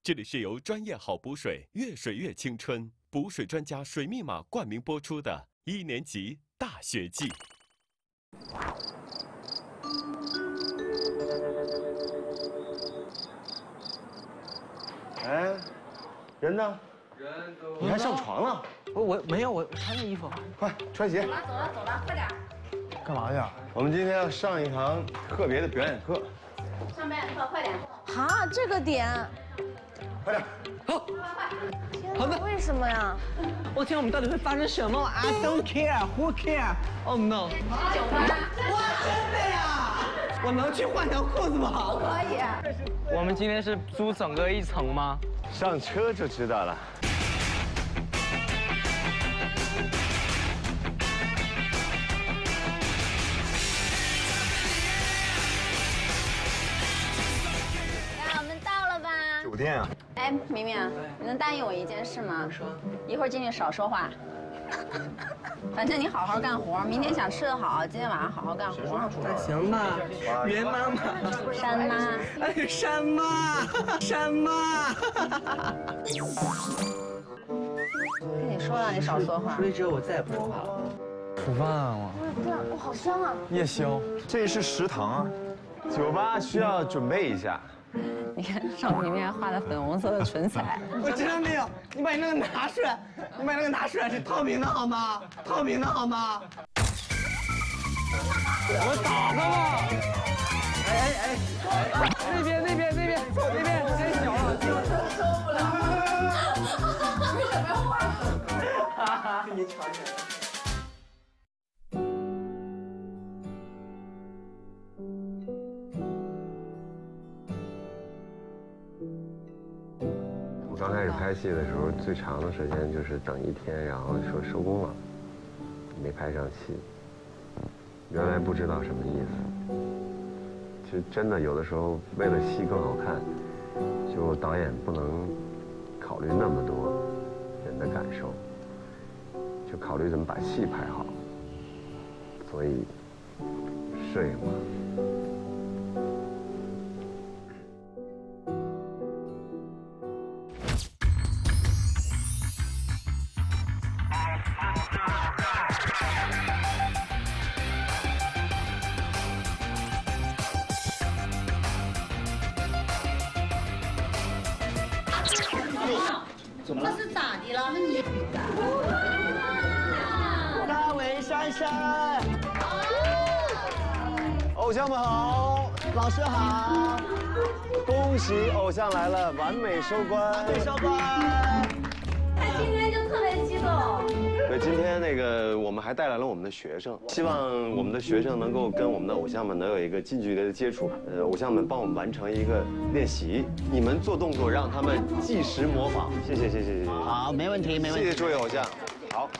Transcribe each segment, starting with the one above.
这里是由专业好补水越水越青春补水专家水密码冠名播出的1年级大学季。 哎，人呢？ 人都…… 你还上床了？ 我没有，我穿着衣服。 快穿鞋。 走了，快点。 干嘛去？我们今天要上一堂特别的表演课。 上表演课，快点。 哈，这个点。 快点。 好。 好的。为什么呀？ 我天，我们到底会发生什么 ？I don't care, who care? Oh no！ 酒吧。 哇，真的呀！我能去换条裤子吗？ 可以。 我们今天是租整个1层吗？ 上车就知道了。 我们到了吧？ 酒店啊。 哎，明明，你能答应我一件事吗？说。一会儿进去少说话。反正你好好干活，明天想吃得好，今天晚上好好干活。 行吧，袁妈妈， 山妈， 哎，山妈，山妈。 跟你说了，你少说话。 所以只有我再也不说话了。 吃饭了。 对啊，哇，好香啊！ 夜宵， 这是食堂啊，酒吧需要准备一下。 你看上明明还画了粉红色的唇彩。 我真的没有，你把你那个拿出来，你把那个拿出来，是透明的好吗？透明的好吗？ 我打他吧！哎，那边，太小了，受不了。 为什么要画粉？ 哈哈，你瞧瞧。 刚开始拍戏的时候，最长的时间就是等1天，然后说收工了，没拍上戏。原来不知道什么意思。其实真的有的时候，为了戏更好看，就导演不能考虑那么多人的感受，就考虑怎么把戏拍好。所以，摄影嘛。 这是咋的了？你大尾珊珊， 偶像们好， 老师好， 恭喜偶像来了，完美收官。 完美收官。 他今天就特别激动。 对，今天我们还带来了我们的学生，希望我们的学生能够跟我们的偶像们能有一个近距离的接触。偶像们帮我们完成一个练习，你们做动作让他们即时模仿。谢谢。 好，没问题。 谢谢诸位偶像，好。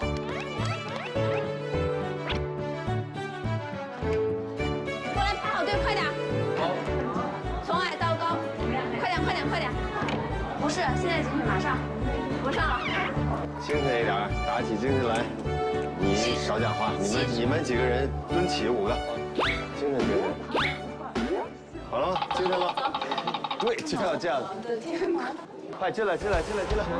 过来排好队，快点。好。从矮到高，快点。不是，现在进去，马上。不上了。 精神一点，打起精神来。你少讲话，你们几个人蹲起5个，精神。好了吗？精神吗？对，就要这样。我的天哪！快进来！ 天哪！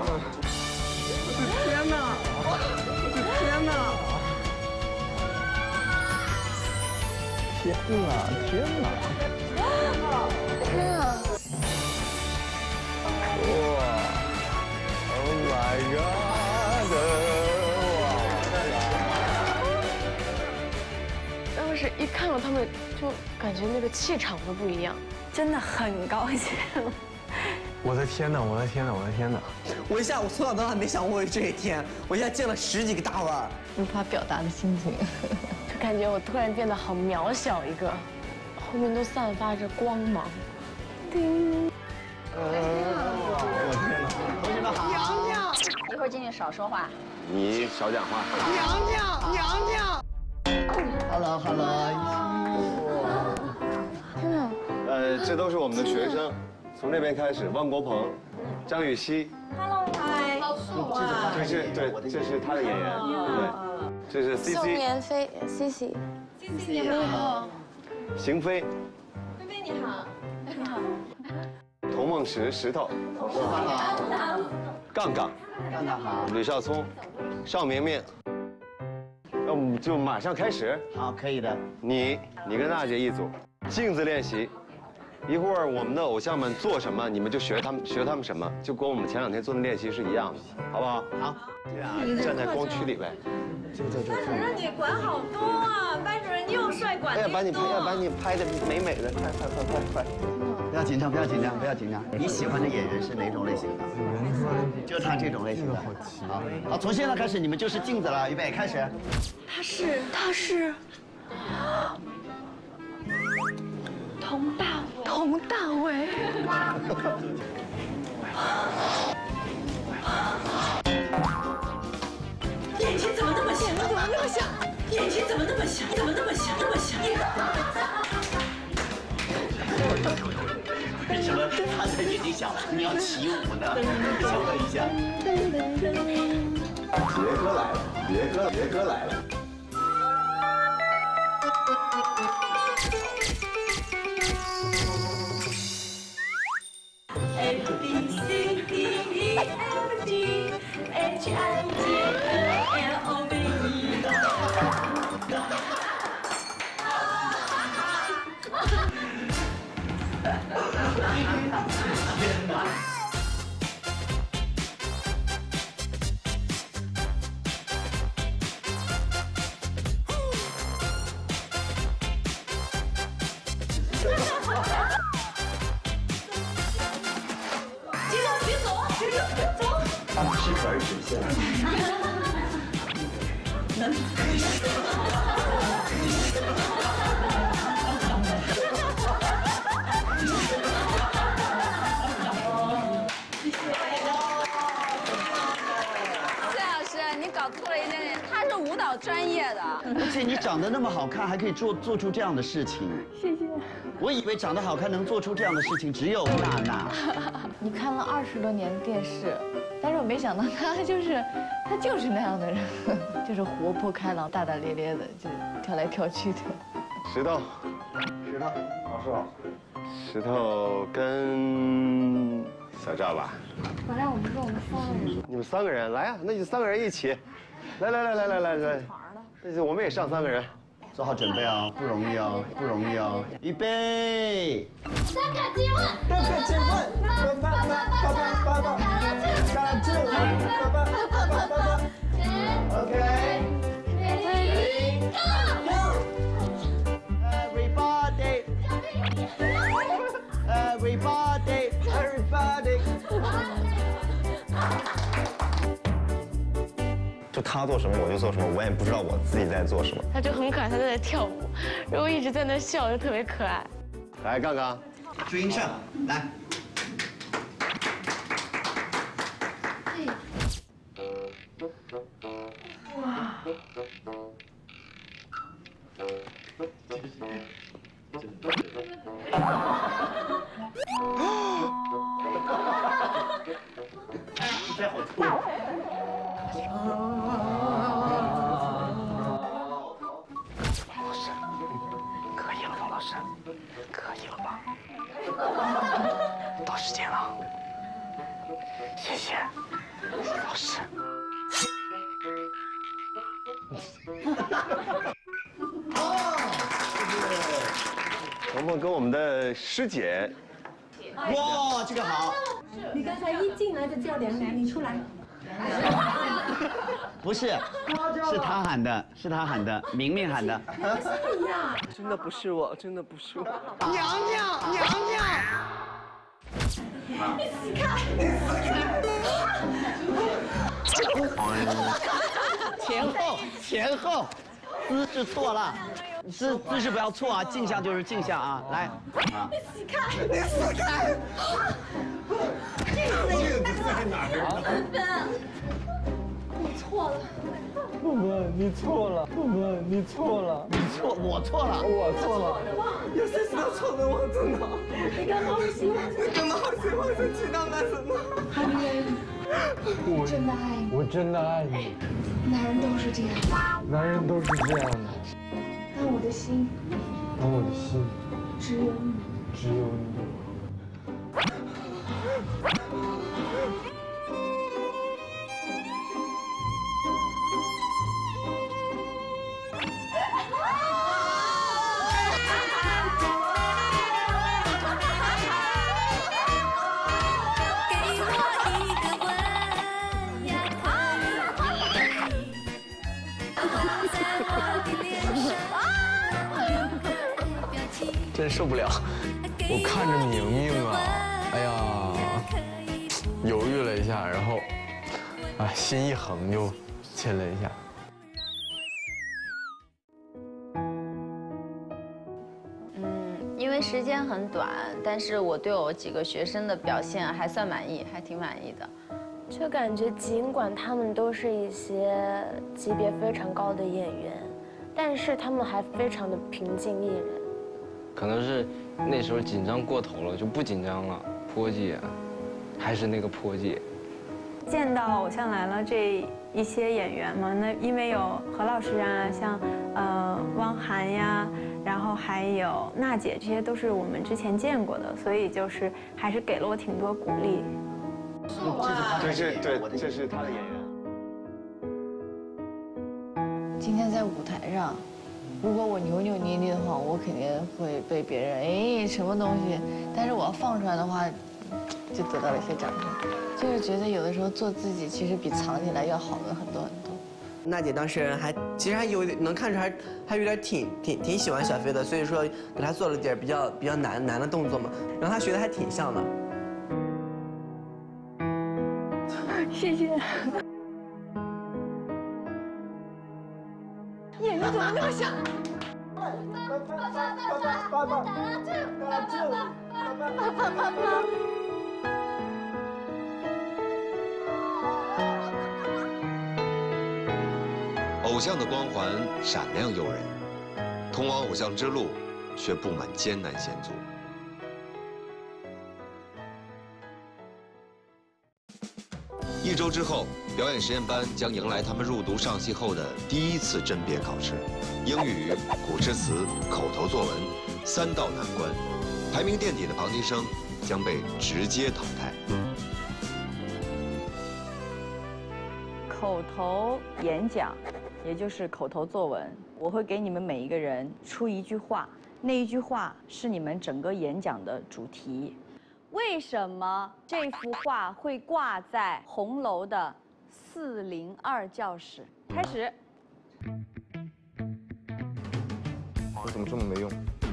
哇 ！Oh my god！ 当时一看到他们，就感觉那个气场都不一样， 真的很高兴。 我的天哪！ 我一下，我从小到大没想过这一天，我一下见了10几个大腕儿， 无法表达的心情，就感觉我突然变得好渺小一个，后面都散发着光芒。叮！ 我天哪！同学们好。娘娘， 一会儿进去少说话。 你少讲话。 娘娘。Hello。 天哪！ 这都是我们的学生，从这边开始，汪国鹏、张雨绮。 Hello， 嗨，好瘦啊！ 这是他的演员，对，这是 CC。 宋妍霏 ，CC。 你好。 邢菲。 菲菲你好。你好。 童梦矿石石头，杠杠， 干得好， 吕少聪，邵明明。那我们就马上开始。 好，可以的。 你跟娜姐一组，镜子练习。一会儿我们的偶像们做什么，你们就学他们什么，就跟我们前2天做的练习是一样的，好不好？ 好， 你俩站在光区里呗。 班主任你管好多啊！班主任你又帅管要把你拍的美美的，快！不要紧张，不要紧张，不要紧张。你喜欢的演员是哪种类型的？就他这种类型的。好，从现在开始你们就是镜子了，预备开始。 他是佟大为。 眼睛怎么那么小？眼睛怎么那么小？ 为什么他的眼睛小？你要起舞呢？小问一下。 别哥来了。 适可而止下来。 谢老师，你搞错了一点点，他是舞蹈专业的， 而且你长得那么好看，还可以做出这样的事情。 谢谢。 我以为长得好看能做出这样的事情只有娜娜。 你看了20多年电视，但是我没想到他就是那样的人，就是活泼开朗、大大咧咧的，就跳来跳去的。 石头，老师好。石头跟小赵吧。 本来我们说我们3个人。 你们3个人来啊，那就3个人一起。来，那就我们也上3个人。 做好准备啊，不容易哦，预备。 3个接吻。 OK。Everybody。 就他做什么我就做什么，我也不知道我自己在做什么。 他就很可爱，他在跳舞，然后一直在那笑，就特别可爱。 来，杠杠， 朱英胜，来。这好痛。 老师，可以了吧？老师，可以了吧？到时间了，谢谢老师。 萌萌跟我们的师姐， 哇，这个好。 你刚才一进来就叫2人，你出来。 不是，是他喊的，明明喊的。 真的不是我。 娘娘。 你死开！ 前后，姿势错了，姿势不要错啊，镜像就是镜像啊，来。 你死开！镜子在哪儿？芬芬，你错了。 不不，你错了。 我错了。 有些事都错的我真的。 你干嘛好喜欢？ 你干嘛好喜欢生气到干什么？ 我真的爱你。 我真的爱你。 男人都是这样。 的。 但我的心而我的心只有你。 只有你。 真受不了，我看着明明啊，哎呀，犹豫了一下，然后，哎，心一横就亲了一下。 因为时间很短，但是我对我几个学生的表现还算满意，还挺满意的。 就感觉尽管他们都是一些级别非常高的演员，但是他们还非常的平静毅然。 可能是那时候紧张过头了，就不紧张了。坡姐，还是那个坡姐。 见到《偶像来了》这一些演员嘛，那因为有何老师啊，像汪涵呀，然后还有娜姐，这些都是我们之前见过的，所以就是还是给了我挺多鼓励。 这是他的演员。 今天在舞台上，如果我扭扭捏捏的话，我肯定会被别人什么东西，但是我要放出来的话，就得到了一些掌声。就是觉得有的时候做自己，其实比藏起来要好的很多很多。 娜姐当时其实还有能看出还有点挺喜欢小飞的，所以说给她做了点比较难的动作嘛，然后她学的还挺像的。 谢谢。眼睛怎么那么小？ 偶像的光环闪亮诱人，通往偶像之路却布满艰难险阻。1周之后，表演实验班将迎来他们入读上戏后的第一次甄别考试，英语、古诗词、口头作文3道难关，排名垫底的旁听生将被直接淘汰。 口头演讲，也就是口头作文，我会给你们每一个人出一句话，那一句话是你们整个演讲的主题。为什么这幅画会挂在红楼的402教室？开始。 我怎么这么没用？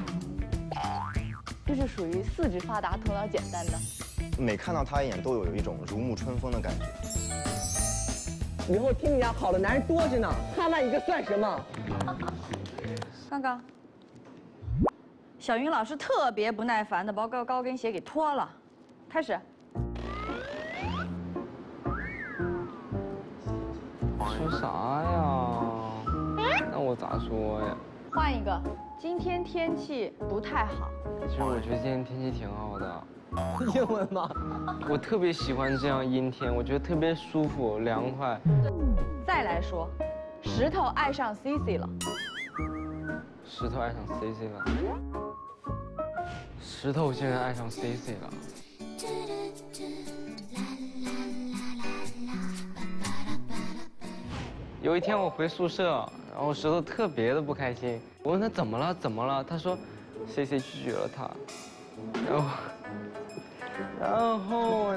这是属于四肢发达、头脑简单的。 每看到他一眼，都有一种如沐春风的感觉。 以后听你家好的男人多着呢，哈曼一个算什么？ 刚刚，小云老师特别不耐烦的把高跟鞋给脱了。开始。 说啥呀？那我咋说呀？ 换一个。今天天气不太好。 其实我觉得今天天气挺好的。 英文吗？ 我特别喜欢这样阴天，我觉得特别舒服凉快。 再来说，石头爱上 CC 了。 石头爱上 CC 了。石头现在爱上 CC 了。有一天我回宿舍，然后石头特别的不开心。我问他怎么了，怎么了？他说 ，CC 拒绝了他。然后，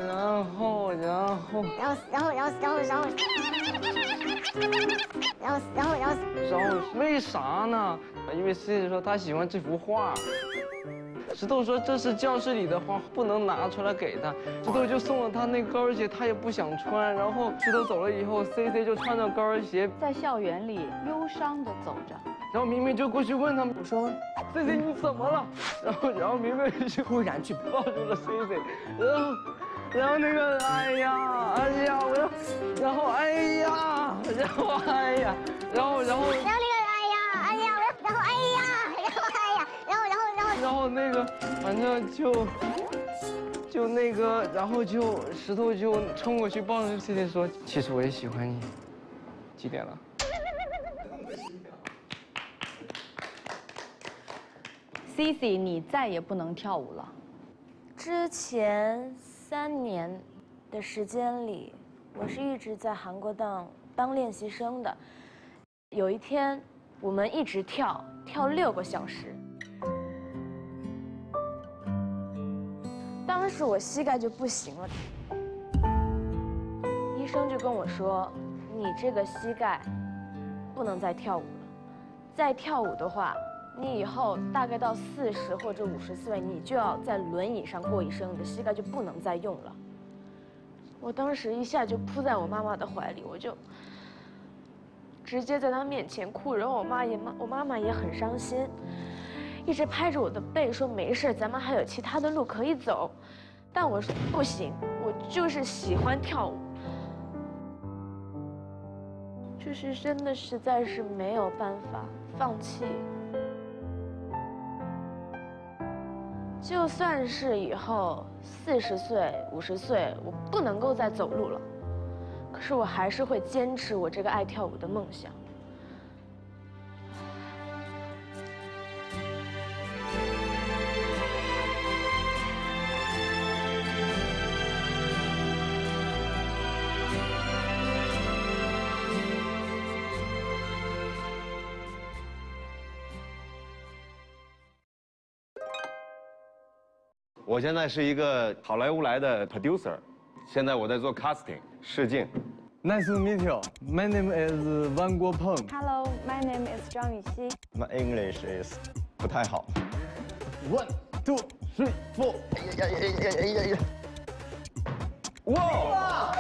为啥呢？因为 CC 说他喜欢这幅画。石头说这是教室里的画，不能拿出来给他。石头就送了他那高跟鞋，他也不想穿。然后石头走了以后 ，CC 就穿着高跟鞋在校园里忧伤地走着。 然后明明就过去问他们，我说 CC 你怎么了？然后明明就突然去抱住了 CC， 然后那个哎呀，我要，然后那个反正就那个，然后就石头就冲过去抱着 CC 说，其实我也喜欢你。几点了 ？CC 你再也不能跳舞了。 之前 3年的时间里，我是一直在韩国当练习生的。有一天，我们一直跳6个小时。当时我膝盖就不行了，医生就跟我说：“你这个膝盖不能再跳舞了，再跳舞的话，你以后大概到40或者50岁，你就要在轮椅上过一生，你的膝盖就不能再用了。”我当时一下就扑在我妈妈的怀里，我就直接在她面前哭，然后我妈妈也很伤心，一直拍着我的背说没事，咱们还有其他的路可以走。但我说不行，我就是喜欢跳舞，就是真的实在是没有办法放弃。就算是以后40岁、50岁，我不能够再走路了，可是我还是会坚持我这个爱跳舞的梦想。 我现在是一个好莱坞来的 producer， 现在我在做 casting 试镜。 Nice to meet you. My name is 汪国鹏。 Hello, my name is 张雨绮。 My English is 不太好。 1, 2, 3, 4。 呀！ 哇！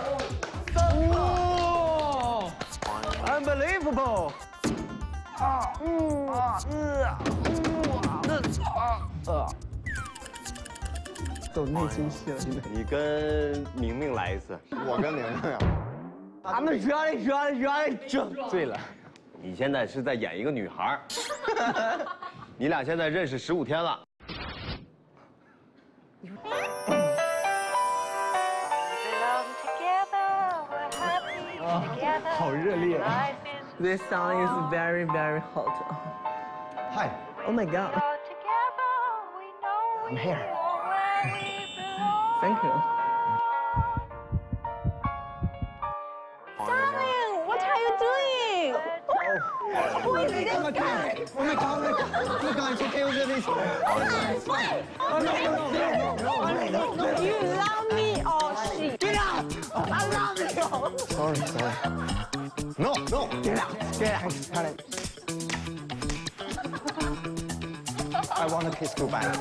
哇 ！Unbelievable！ 走内心戏了， 你跟明明来一次， 我跟明明啊。 俺们醉了。 你现在是在演一个女孩，你俩现在认识15天了。 好热烈。 This song is very very hot. Hi. Oh my god. I'm here. Thank you. Darling, what are you doing? Who is this guy? Oh my god! Look, it's okay with this. No, you love me or she? Get out! I love you. Sorry. No, get out. I want to kiss goodbye.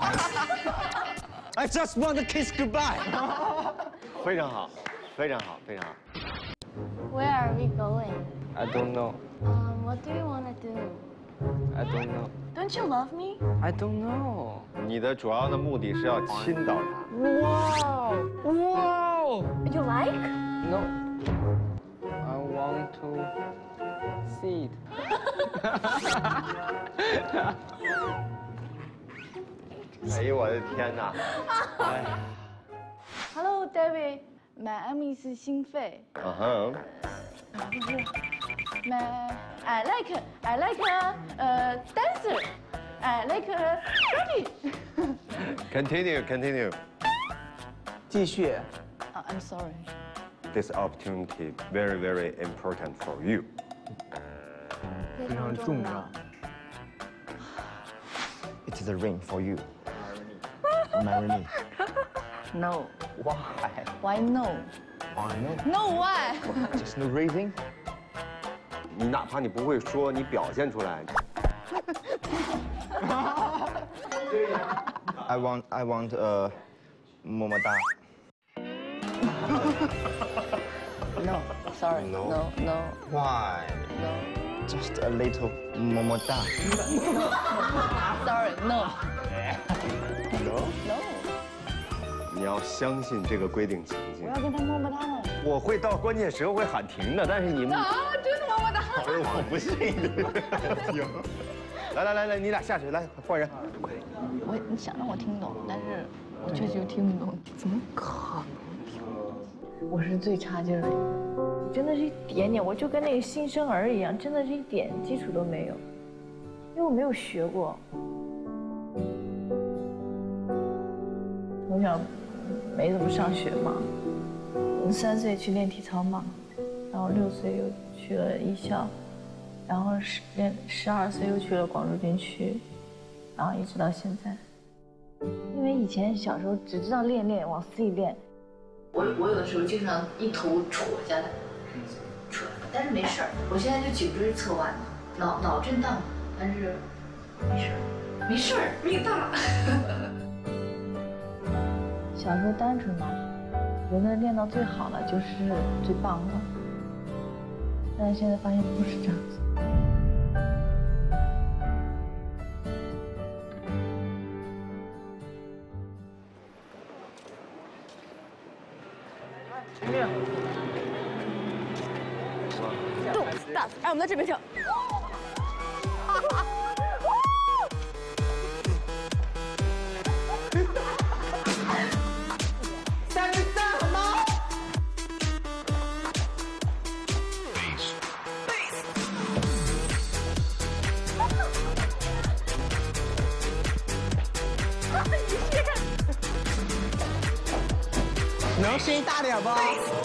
I just want to kiss goodbye. 非常好，非常好，非常好。 Where are we going? I don't know. What do you wanna do? I don't know. Don't you love me? I don't know. 你的主要的目的是要亲到她。 Wow! Wow! You like? No. I want to see it. Oh 哎呦我的天哪！哎 Hello, David. My name is 心肺。不是 I like dancer. I like running. Continue. 继续。 I'm sorry. This opportunity very very important for you. 非常重要。 It's the ring for you. Marry me. No. Why? Why no? Why no? No why? Just no reason. 你哪怕你不会说，你表现出来。 I want么么哒。 No. Sorry. No. No. Why? No. Just a little 么么哒。 Sorry. No. No? No. 你要相信这个规定情境。 我要跟他么么哒吗？ 我会到关键时候会喊停的，但是你们。 啊，真的么么哒。 我不信的。行。来，你俩下去，来换人。 你想让我听懂，但是我确实又听不懂，怎么可能听懂？我是最差劲的，真的是一点点，我就跟那个新生儿一样，真的是一点基础都没有，因为我没有学过，从小没怎么上学嘛。3岁去练体操嘛，然后6岁又去了艺校，然后12岁又去了广州军区，然后一直到现在。因为以前小时候只知道练，往死里练。我有的时候经常一头戳下来，但是没事儿。我现在就颈椎侧弯，脑震荡，但是没事儿，命大。小时候单纯嘛，觉得练到最好了就是最棒的，但是现在发现不是这样子。 动 stop， 哎，我们在这边跳。 3好吗？能声音大点不？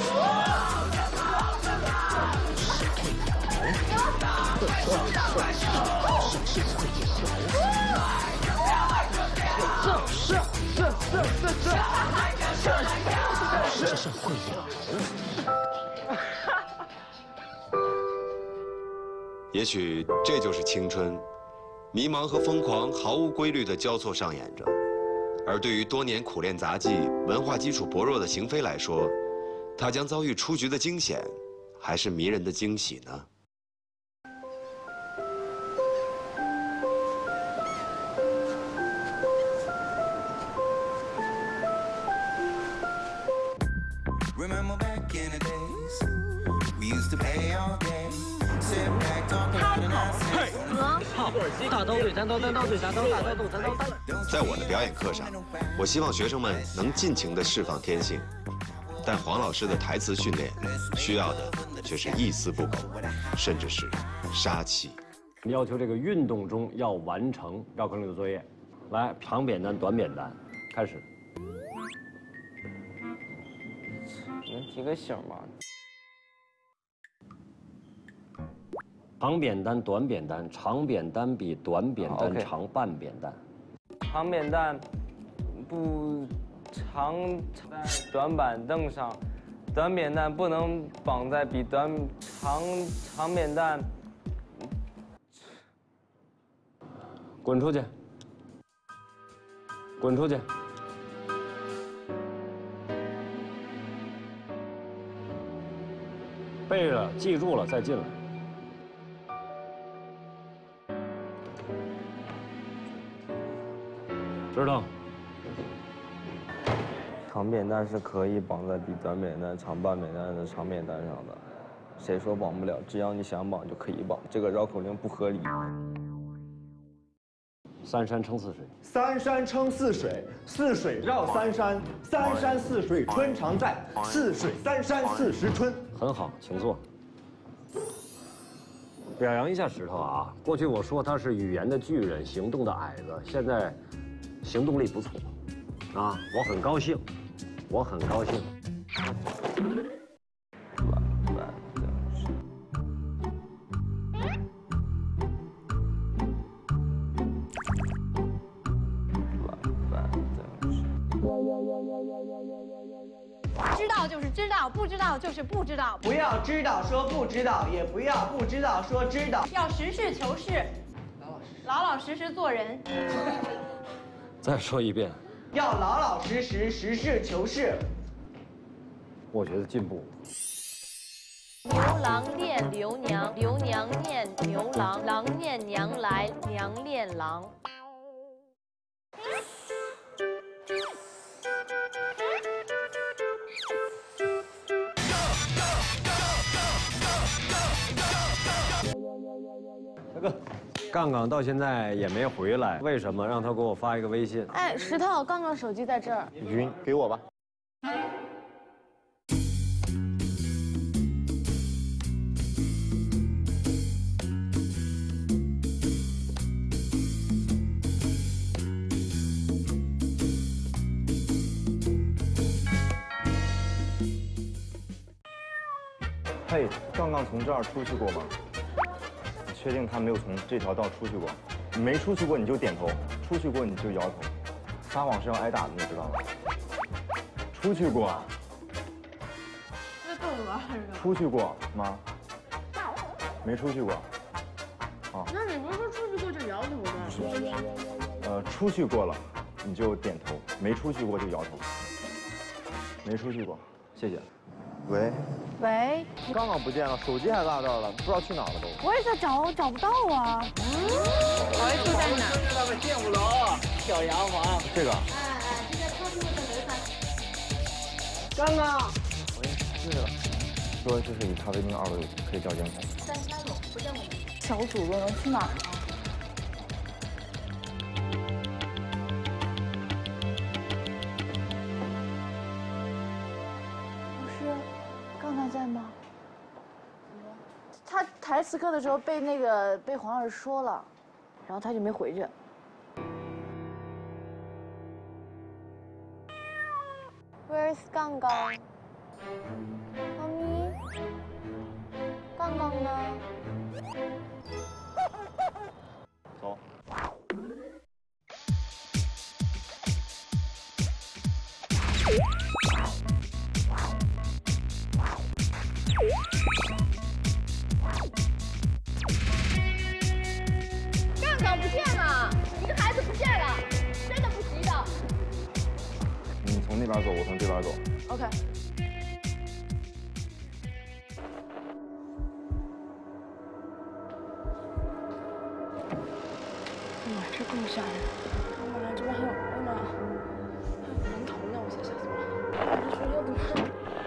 是会摇。也许这就是青春，迷茫和疯狂毫无规律地交错上演着。而对于多年苦练杂技、文化基础薄弱的邢飞来说，他将遭遇出局的惊险，还是迷人的惊喜呢？ Remember back in the days, we used to play all day, sit back talking about an asset. 大刀对单刀，单刀对单刀，大刀对单刀。 在我的表演课上，我希望学生们能尽情地释放天性，但黄老师的台词训练需要的却是一丝不苟，甚至是杀气。 要求这个运动中要完成绕口令的作业。来，长扁担、短扁担，开始。 能提个醒吗？ 长扁担、短扁担，长扁担比短扁担长半扁担。 长扁担不长在短板凳上，短扁担不能绑在比长扁担。 滚出去！滚出去！ 背着，记住了再进来。知道。 长扁担是可以绑在比短扁担长半扁担的长扁担上的，谁说绑不了？只要你想绑就可以绑。这个绕口令不合理。 三山撑四水。 三山撑四水，四水绕三山，三山四水春常在，四水三山40春。 很好，请坐。表扬一下石头啊！过去我说他是语言的巨人，行动的矮子，现在行动力不错，啊，我很高兴，我很高兴。 知道就是知道，不知道就是不知道。 不要知道说不知道，也不要不知道说知道。 要实事求是，老老实实做人。 再说一遍。 要老老实实，实事求是。 我觉得进步。 牛郎恋刘娘，刘娘念牛郎，郎念娘来，娘恋郎。 杠杠到现在也没回来，为什么？让他给我发一个微信。 哎，石头，杠杠手机在这儿。 云，给我吧。 嘿，刚刚从这儿出去过吗？你确定他没有从这条道出去过？你没出去过你就点头，出去过你就摇头。撒谎是要挨打的，你知道吗？出去过。 这逗着玩儿是吧？ 出去过吗？没出去过。啊。 那你不是说出去过就摇头吗？ 出去过了你就点头，没出去过就摇头。没出去过，谢谢。喂。 喂。 刚刚不见了，手机还落这儿了，不知道去哪儿了都。 我也在找，找不到啊。 我住在哪？ 就是那个建五楼小洋房。 这个。 这个超市的楼盘。 刚刚。 我认识了。说这是以他为名2楼有可以调监控。 33楼，不见我们。 小主人去哪儿了？不是，刚刚在吗？他台词课的时候被黄老师说了，然后他就没回去。Where's 杠杠？妈咪，杠杠呢？ 走。 杠杠不见了，一个孩子不见了，真的不急的。 你从那边走，我从这边走。 OK。 哇，这更吓人！哎呀妈呀，这边还有，哎呀妈呀，还有坟头呢，我吓死我了！这学校怎么办？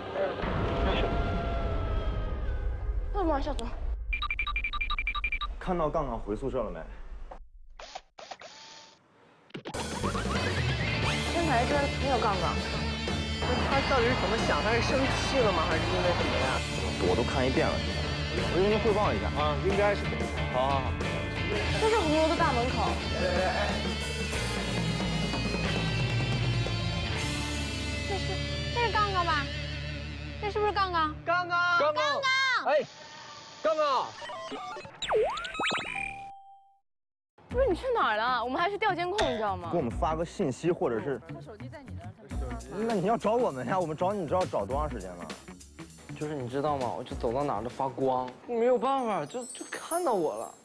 哎呀妈呀，吓死我了！ 看到杠杠回宿舍了没？ 天台这没有杠杠，那他到底是怎么想？他是生气了吗？还是因为什么呀？ 我都看一遍了，现在。我给您汇报一下啊，应该是这个。好好好。 这是红楼的大门口。 这是杠杠吧？这是不是杠杠？ 杠杠， 杠杠， 哎，杠杠。 不是你去哪儿了？我们还去调监控，你知道吗？ 给我们发个信息，或者是。 他手机在你那儿， 那你要找我们呀？我们找你知道找多长时间了？ 就是你知道吗？我就走到哪儿都发光，没有办法，就看到我了。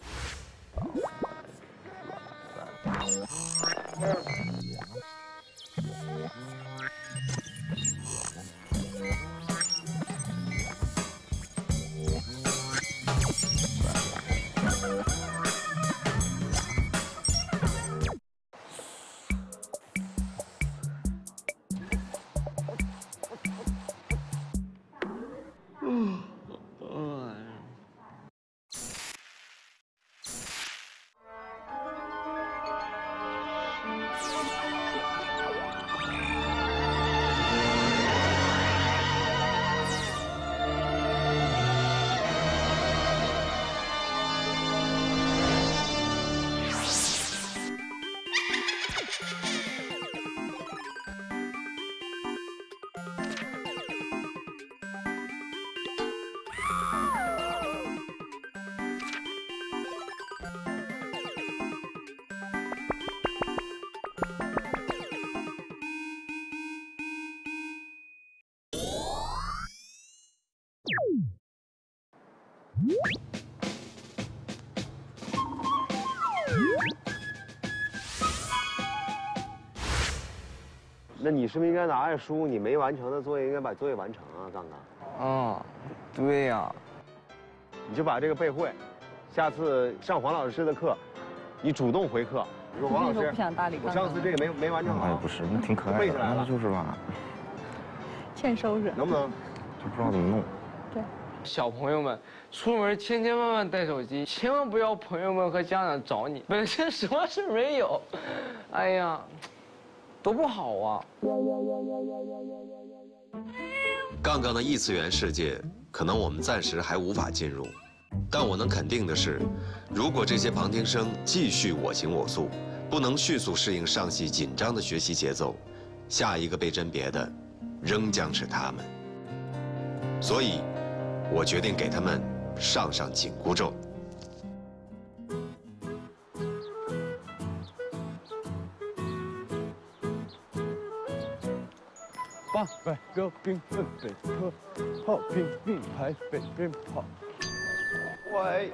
那你是不是应该拿着书？你没完成的作业应该把作业完成啊，杠杠。 啊，对呀。 你就把这个背会，下次上黄老师的课，你主动回课。你说黄老师， 不想搭理我上次这个没完成好。 哎，不是，那挺可爱的， 背下来了那就是吧。 欠收拾。 能不能？ 就不知道怎么弄。 对。 小朋友们出门千万带手机，千万不要朋友们和家长找你，本身什么事没有。哎呀。多不好啊！ 杠杠的异次元世界，可能我们暂时还无法进入，但我能肯定的是，如果这些旁听生继续我行我素，不能迅速适应上戏紧张的学习节奏，下一个被甄别的，仍将是他们。所以， 我决定给他们上上紧箍咒。 800个缤纷贝壳，好拼命拍飞鞭炮。喂。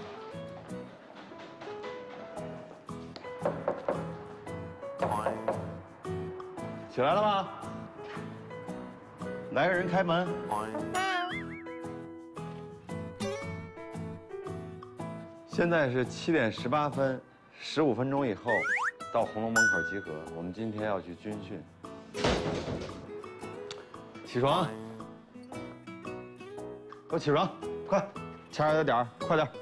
起来了吗？来个人开门。 现在是7点18分，15分钟以后到红楼门口集合。我们今天要去军训。起床，都起床，快，掐着点儿，快点。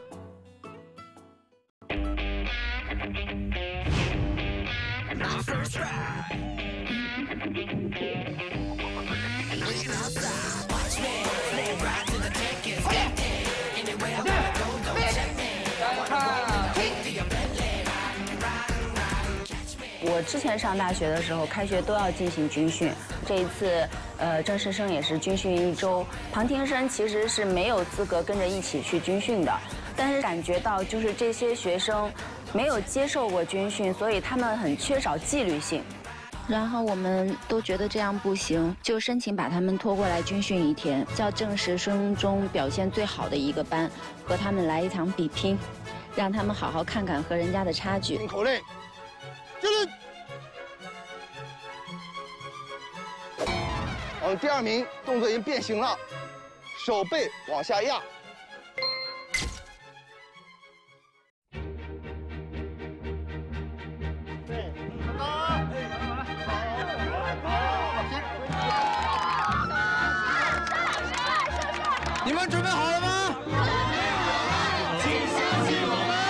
我之前上大学的时候，开学都要进行军训。这一次，正式生也是军训1周。旁听生其实是没有资格跟着一起去军训的，但是感觉到就是这些学生没有接受过军训，所以他们很缺少纪律性。 然后我们都觉得这样不行，就申请把他们拖过来军训1天，叫正式生中表现最好的一个班，和他们来一场比拼，让他们好好看看和人家的差距。 口令，敬礼。第2名动作已经变形了，手背往下压。 你们准备好了吗？请相信我们。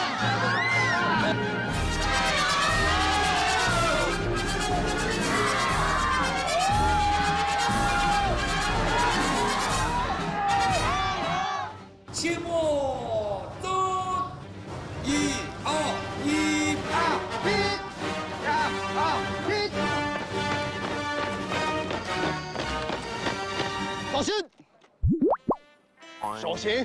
切莫走，1、2、1、2，拼！1、2、拼！ 小心！手型，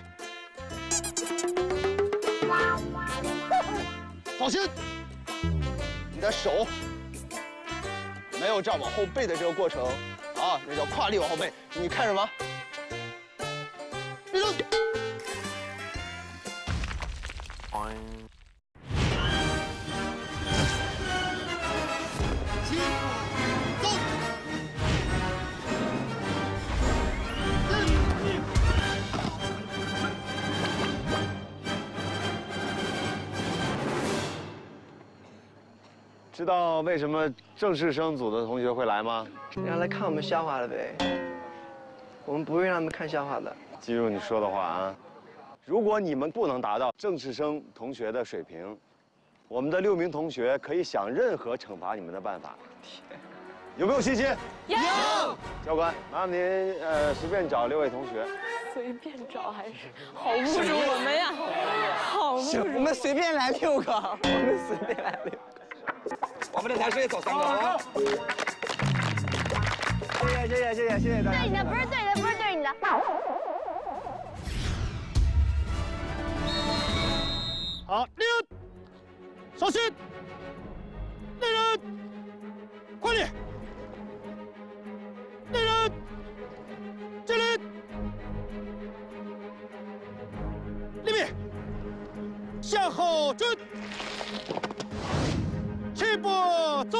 小心！你的手没有这样往后背的这个过程啊，那叫跨力往后背。你看什么？立正。 知道为什么正式生组的同学会来吗？ 让来看我们笑话的呗。我们不会让他们看笑话的。 记住你说的话啊！如果你们不能达到正式生同学的水平，我们的6名同学可以想任何惩罚你们的办法。有没有信心？ 有。 教官，麻烦您随便找6位同学。 随便找还是好侮辱我们呀！好侮辱。 我们随便来6个，我们随便来6个。 我们的男生也走3个啊！ 谢谢大家。 对你的不是对你的，不是对你的。 好，立人，小心！立人，快点！立人，敬礼！立命，向后蹲。齐步走，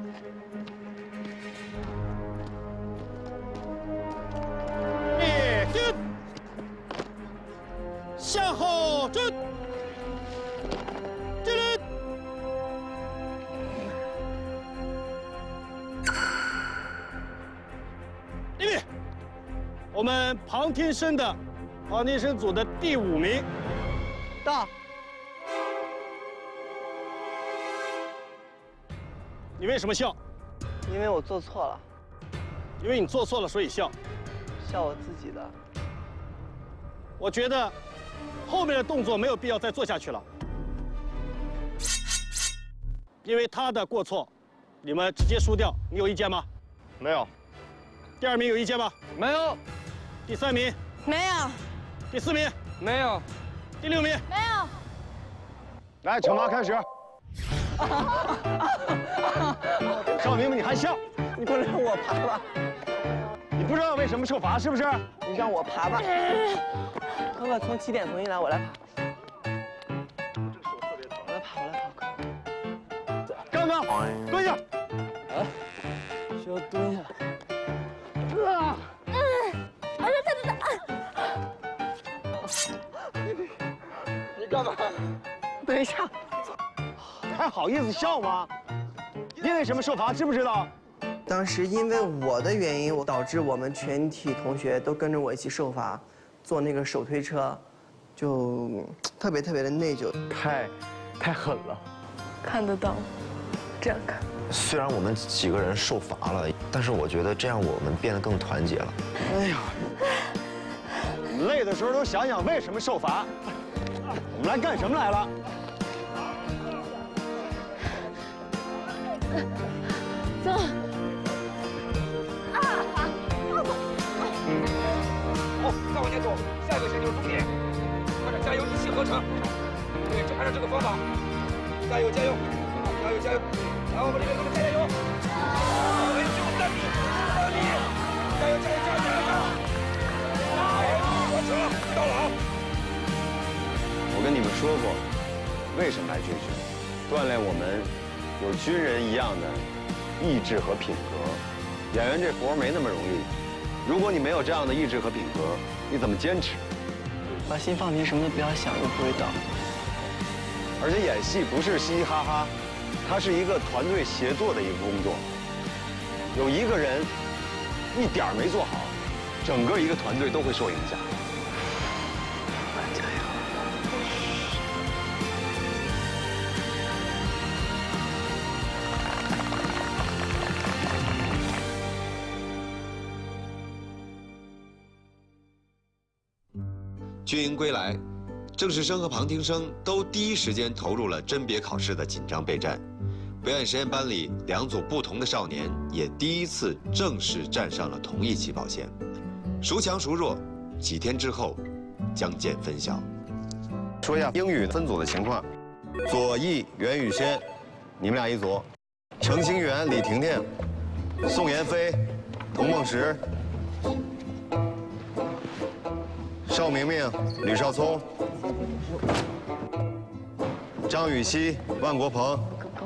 立定，向后蹲，敬礼。立命，我们旁听生组的第5名，到。你为什么笑？ 因为我做错了。 因为你做错了，所以笑。 笑我自己的。 我觉得后面的动作没有必要再做下去了，因为他的过错，你们直接输掉。你有意见吗？ 没有。 第2名有意见吗？ 没有。 第3名？ 没有。 第4名没有， 第6名没有。 来，惩罚开始。邵明明，你还笑？ 你不让我爬吧？ 你不知道为什么受罚是不是？ 你让我爬吧。快快，从起点重新来，我来爬。我来爬。 刚刚蹲下。 啊？需要蹲下。 你干嘛？ 等一下。 你还好意思笑吗？因为什么受罚知不知道？ 当时因为我的原因，导致我们全体同学都跟着我一起受罚，坐那个手推车，就特别的内疚， 太狠了。 看得到，这样看。 虽然我们几个人受罚了，但是我觉得这样我们变得更团结了。 哎呀，累的时候都想想为什么受罚。我们来干什么来了？ 走。 好，再往前走，下一个线就是终点。快点加油，一气呵成。对，就按照这个方法。加油，加油！加油，加油！来，我们这边给我们加加油！还有3米，2米！加油，加油，加油，加油！完成了，到了啊！ 我跟你们说过，为什么来军训？锻炼我们有军人一样的意志和品格。演员这活没那么容易，如果你没有这样的意志和品格，你怎么坚持？ 把心放平，什么都不要想，就不会倒。 而且演戏不是嘻嘻哈哈，它是一个团队协作的一个工作。有一个人一点没做好，整个一个团队都会受影响。加油！ 军营归来，郑世生和庞庭生都第一时间投入了甄别考试的紧张备战。表演实验班里2组不同的少年也第一次正式站上了同一起跑线，孰强孰弱，几天之后将见分晓。 说一下英语分组的情况：左翼袁宇轩，你们俩一组；程星元、李婷婷、宋妍霏、童梦石、邵明明、吕少聪、张雨绮、万国鹏、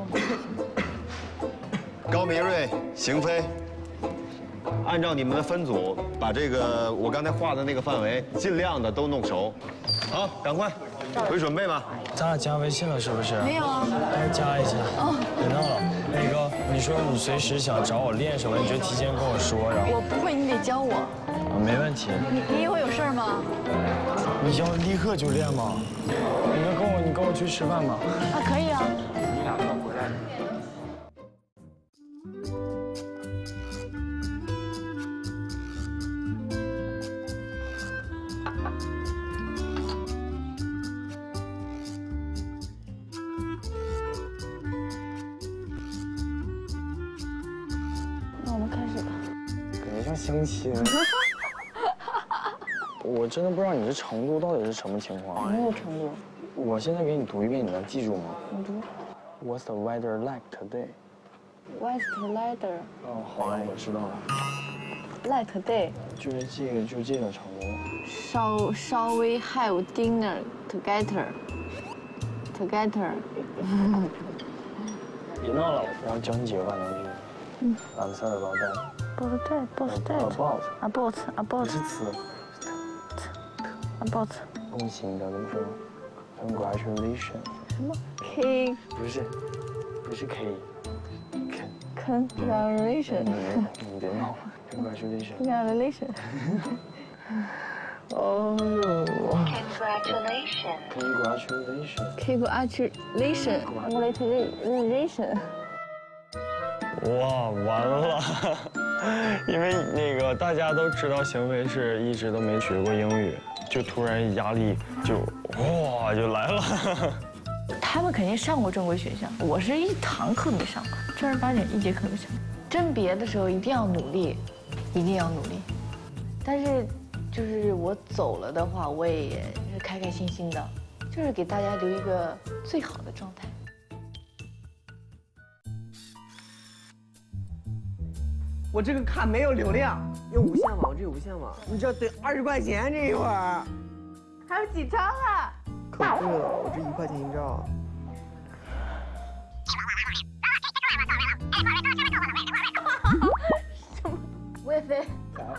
高明瑞、邢飞。按照你们的分组，把这个我刚才画的那个范围，尽量的都弄熟。好，赶快回准备吧。 咱俩加微信了是不是？ 没有啊。 来加一下。哦。别闹了。那个，你说你随时想找我练什么，你就提前跟我说，然后。 我不会，你得教我。 没问题。 你一会儿有事儿吗？ 你要立刻就练吗？你跟我去吃饭吧。 啊，可以啊。 你俩快回来。 那我们开始吧。 感觉像相亲。我真的不知道你这程度到底是什么情况。 没有程度。 我现在给你读一遍，你能记住吗？ 你读。 What's the weather like today? What's the weather? 哦，好了，我知道了。 Like today. 就是这个程度。 Shall we have dinner together? Together. 别闹了，我要教你几个万能句。 嗯。 Answer about that. About that. About. 是词。 About。 恭喜你的怎么说 ？Congratulations。 什么 ？K。 不是 K。 Congratulations。 你别闹 ，Congratulations。 Congratulations。 哦。 Congratulations。 Congratulations。 Congratulations。 哇，完了！因为那个大家都知道邢飞是一直都没学过英语，就突然压力就哇就来了。 他们肯定上过正规学校，我是一堂课没上过，正儿八经1节课没上过。甄别的时候一定要努力，一定要努力。但是就是我走了的话，我也是开开心心的，就是给大家留一个最好的状态。 我这个卡没有流量，有无线网，这有无线网，你知道得20块钱这一会儿。 还有几张啊？ 可贵了，我这1块钱1兆。 什么？我也飞。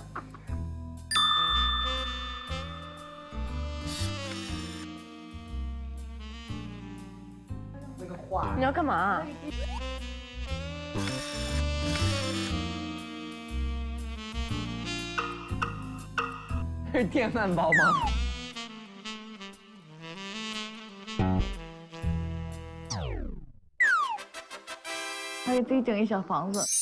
那个画。 你要干嘛？ 这是电饭煲吗？ 他给自己整一小房子。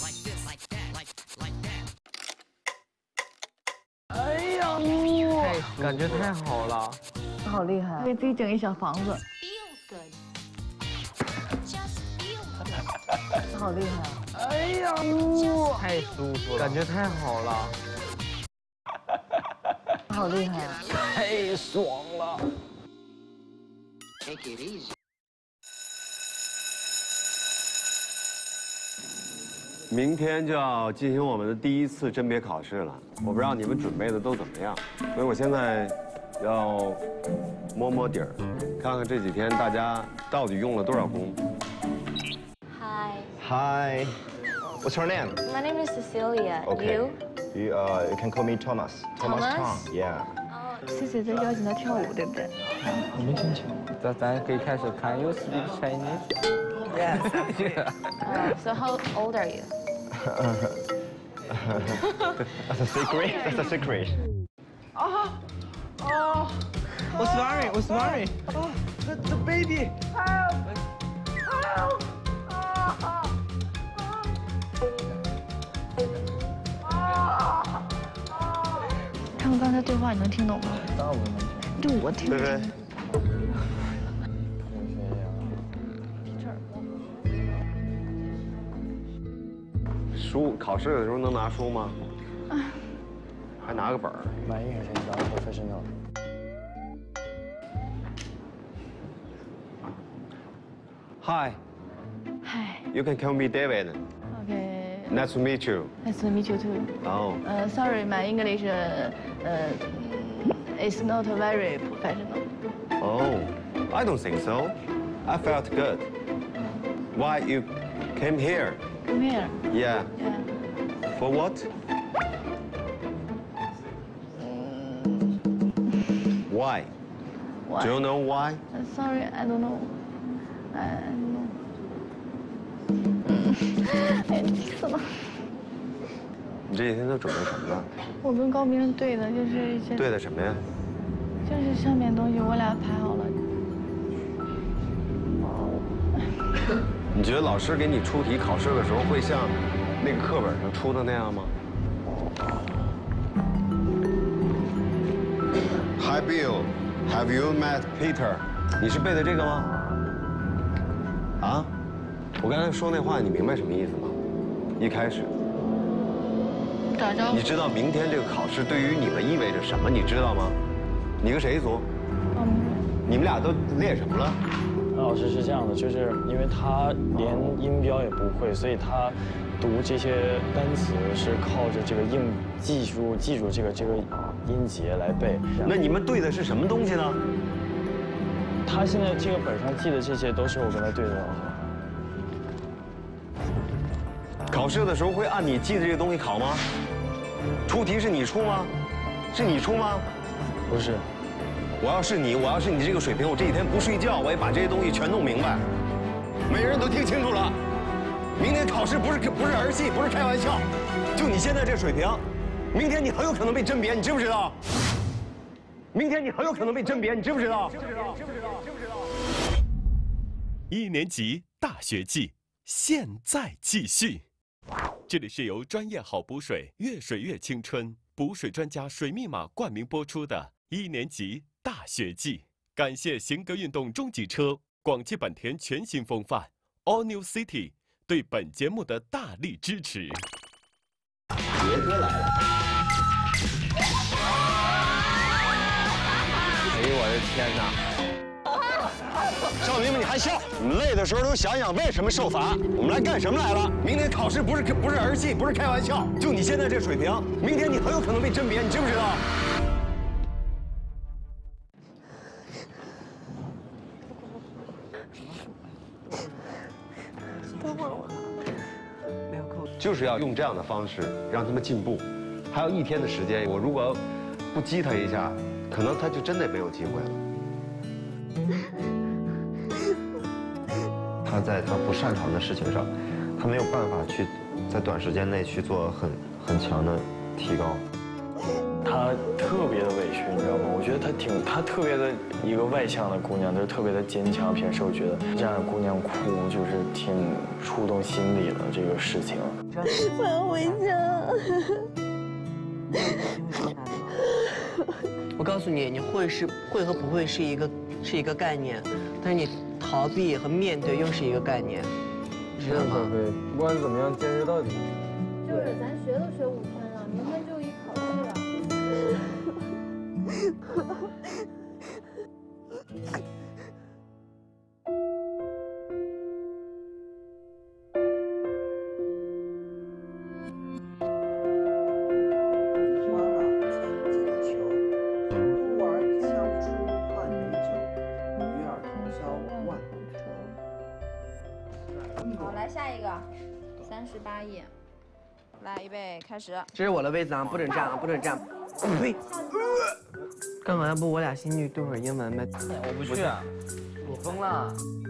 哎呀，感觉太好了， 好厉害！给自己整一小房子。好厉害！ 哎呀，太舒服了，感觉太好了， 好厉害！ 太爽了。 明天就要进行我们的第1次甄别考试了，我不知道你们准备的都怎么样，所以我现在要摸摸底儿，看看这几天大家到底用了多少功。 Hi. What's your name? My name is Cecilia. Okay. You? You can call me Thomas. Thomas? Tong. Yeah. C 在邀请他跳舞，对不对？ 我没听清。咱可以开始看。You speak Chinese? Yes. So how old are you? That's a secret. That's a secret. What's worrying? What's worrying? Oh, the baby. Help! Help! 他们刚才对话你能听懂吗？ 当然不能听。 对，我听。 对对。书考试的时候能拿书吗？还拿个本儿。 My English is not professional. Hi. Hi. You can call me David. Okay. Nice to meet you. Nice to meet you too. Oh. Sorry, my English is not very professional. Oh, I don't think so. I felt good. Why you came here? Come here. Yeah. Yeah. For what? Why? Why? Do you know why? Sorry, I don't know. I don't know. 哎，气死了！ 你这几天都准备什么了？ 我跟高明对的就是一些。 对的什么呀？ 就是上面东西我俩排好了。 你觉得老师给你出题考试的时候会像那个课本上出的那样吗 ？Hi Bill, have you met Peter？ 你是背的这个吗？啊？我刚才说那话你明白什么意思吗？一开始。 打招呼。 你知道明天这个考试对于你们意味着什么？你知道吗？你跟谁组？你们俩都练什么了？ 老师是这样的，就是因为他连音标也不会，所以他读这些单词是靠着这个记住这个音节来背。 那你们对的是什么东西呢？ 他现在这个本上记的这些都是我跟他对的。老师。 考试的时候会按你记的这个东西考吗？出题是你出吗？是你出吗？ 不是。 我要是你这个水平，我这几天不睡觉，我也把这些东西全弄明白。每个人都听清楚了，明天考试不是儿戏，不是开玩笑。就你现在这水平，明天你很有可能被甄别，你知不知道？明天你很有可能被甄别，你知不知道？知不知道 ？1年级大学季现在继续。这里是由专业好补水越水越青春补水专家水密码冠名播出的1年级大学季。感谢型格运动中级车、广汽本田全新风范 All New City 对本节目的大力支持。 杰哥来了。 的天哪！少年们，你还笑？你们累的时候都想想为什么受罚。我们来干什么来了？明天考试不是儿戏，不是开玩笑。就你现在这水平，明天你很有可能被甄别，你知不知道？ 等会儿我没有扣。 就是要用这样的方式让他们进步。还有1天的时间，我如果不激他一下，可能他就真的没有机会了。 他在他不擅长的事情上，他没有办法去在短时间内去做很强的提高。 她特别的委屈，你知道吗？我觉得她特别的一个外向的姑娘，就是特别的坚强。平时我觉得这样的姑娘哭就是挺触动心里的这个事情。 我要回家。 我告诉你，你会和不会是一个概念，但是你逃避和面对又是一个概念，知道吗？ 不管怎么样，坚持到底。 就是咱学都学5天了，明天就一考试了。 好，来下一个，38页。来，预备，开始。 这是我的位子啊，不准站啊，不准站。呸！干嘛？要不我俩先去对会儿英文呗？ 我不去，你疯了？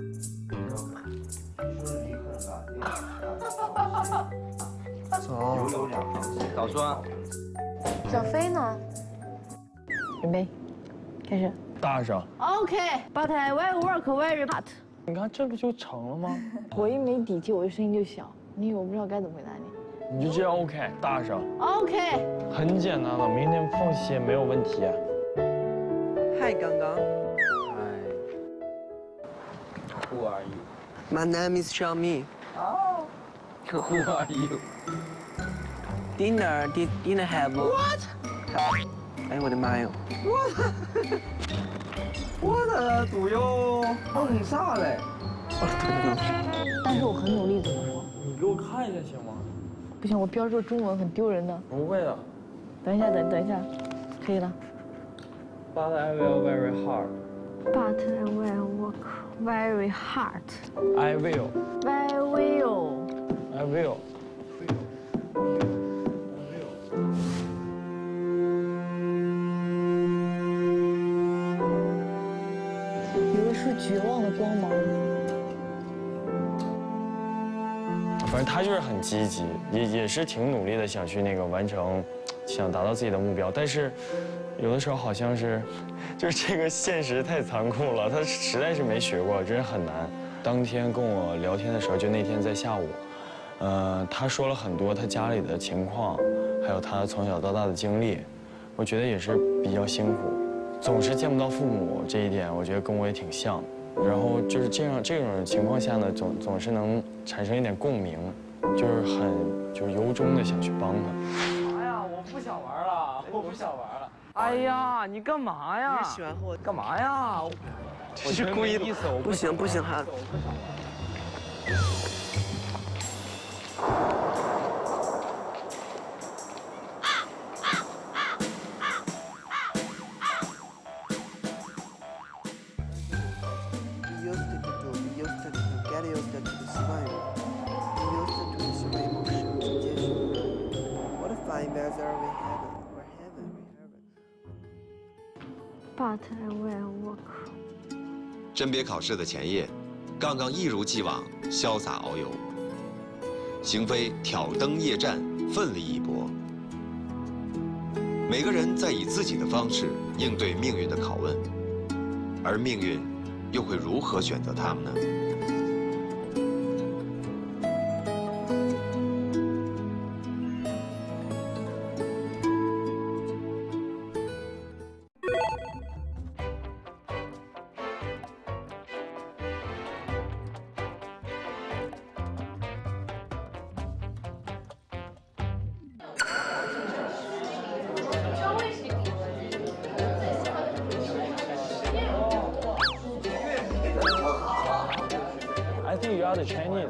走。 早说。 小飞呢？准备，开始。 大声。 OK，but I will work very hard。 你看这不就成了吗？ 我一没底气，我的声音就小，你以为我不知道该怎么回答你？ 你就这样 OK， 大声。 OK。 很简单的，明天放歇没有问题。 嗨，刚刚。 Who are you? My name is Xiaomi. Oh. Who are you? Dinner have. What? 哎，我的妈哟！ 我的赌友弄啥嘞？ 但是我很努力，怎么说？ 你给我看一下行吗？ 不行，我标注中文很丢人的。 不会的。 等一下，等一下，可以了。 But I will very hard. But I will work very hard. I will. I will. I will. 绝望的光芒。 反正他就是很积极，也是挺努力的，想去那个完成，想达到自己的目标。但是，有的时候好像是，就是这个现实太残酷了，他实在是没学过，真是很难。当天跟我聊天的时候，就那天在下午，他说了很多他家里的情况，还有他从小到大的经历，我觉得也是比较辛苦。总是见不到父母这一点，我觉得跟我也挺像。然后就是这种情况下呢，总是能产生一点共鸣，就是由衷的想去帮他。 哎呀，我不想玩了，我不想玩了。哎呀，你干嘛呀？ 你喜欢和我干嘛呀？ 我是故意的。不行不行，哈。 But I will work。 甄别考试的前夜，杠杠一如既往潇洒遨游，邢飞挑灯夜战，奋力一搏。每个人在以自己的方式应对命运的拷问，而命运又会如何选择他们呢？ are the Chinese.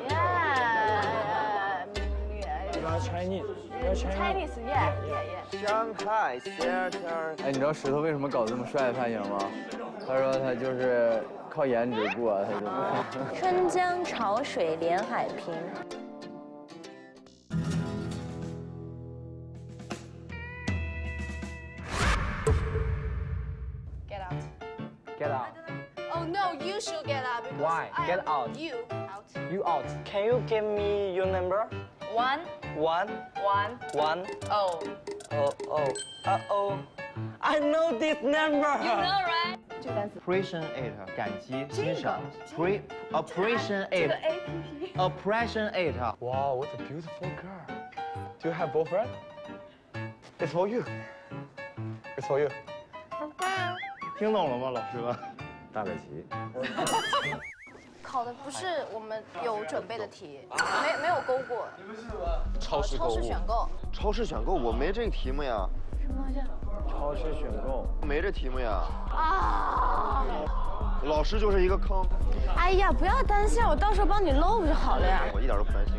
Yeah. You are Chinese. You are Chinese. Chinese, yeah. 上海 theater。哎，你知道石头为什么搞这么帅的发型吗？他说他就是靠颜值过，他就。 春江潮水连海平。 Get out. Oh no, you should get out because Why? I Get want out. You out. You out. Can you give me your number? 1 1 1 1 Oh. Oh. I know this number. You know right? 这个单词 Appreciate 感激欣赏 appreciate appreciate Wow, what a beautiful girl. Do you have boyfriend? It's for you. It's for you. 听懂了吗，老师们？ 大概齐。 考的不是我们有准备的题，没有勾过。 超市购物。 超市选购。 超市选购，我没这个题目呀。 什么东西？ 超市选购。 没这题目呀。 啊！ 老师就是一个坑。 哎呀，不要担心，我到时候帮你搂不就好了呀？ 我一点都不担心。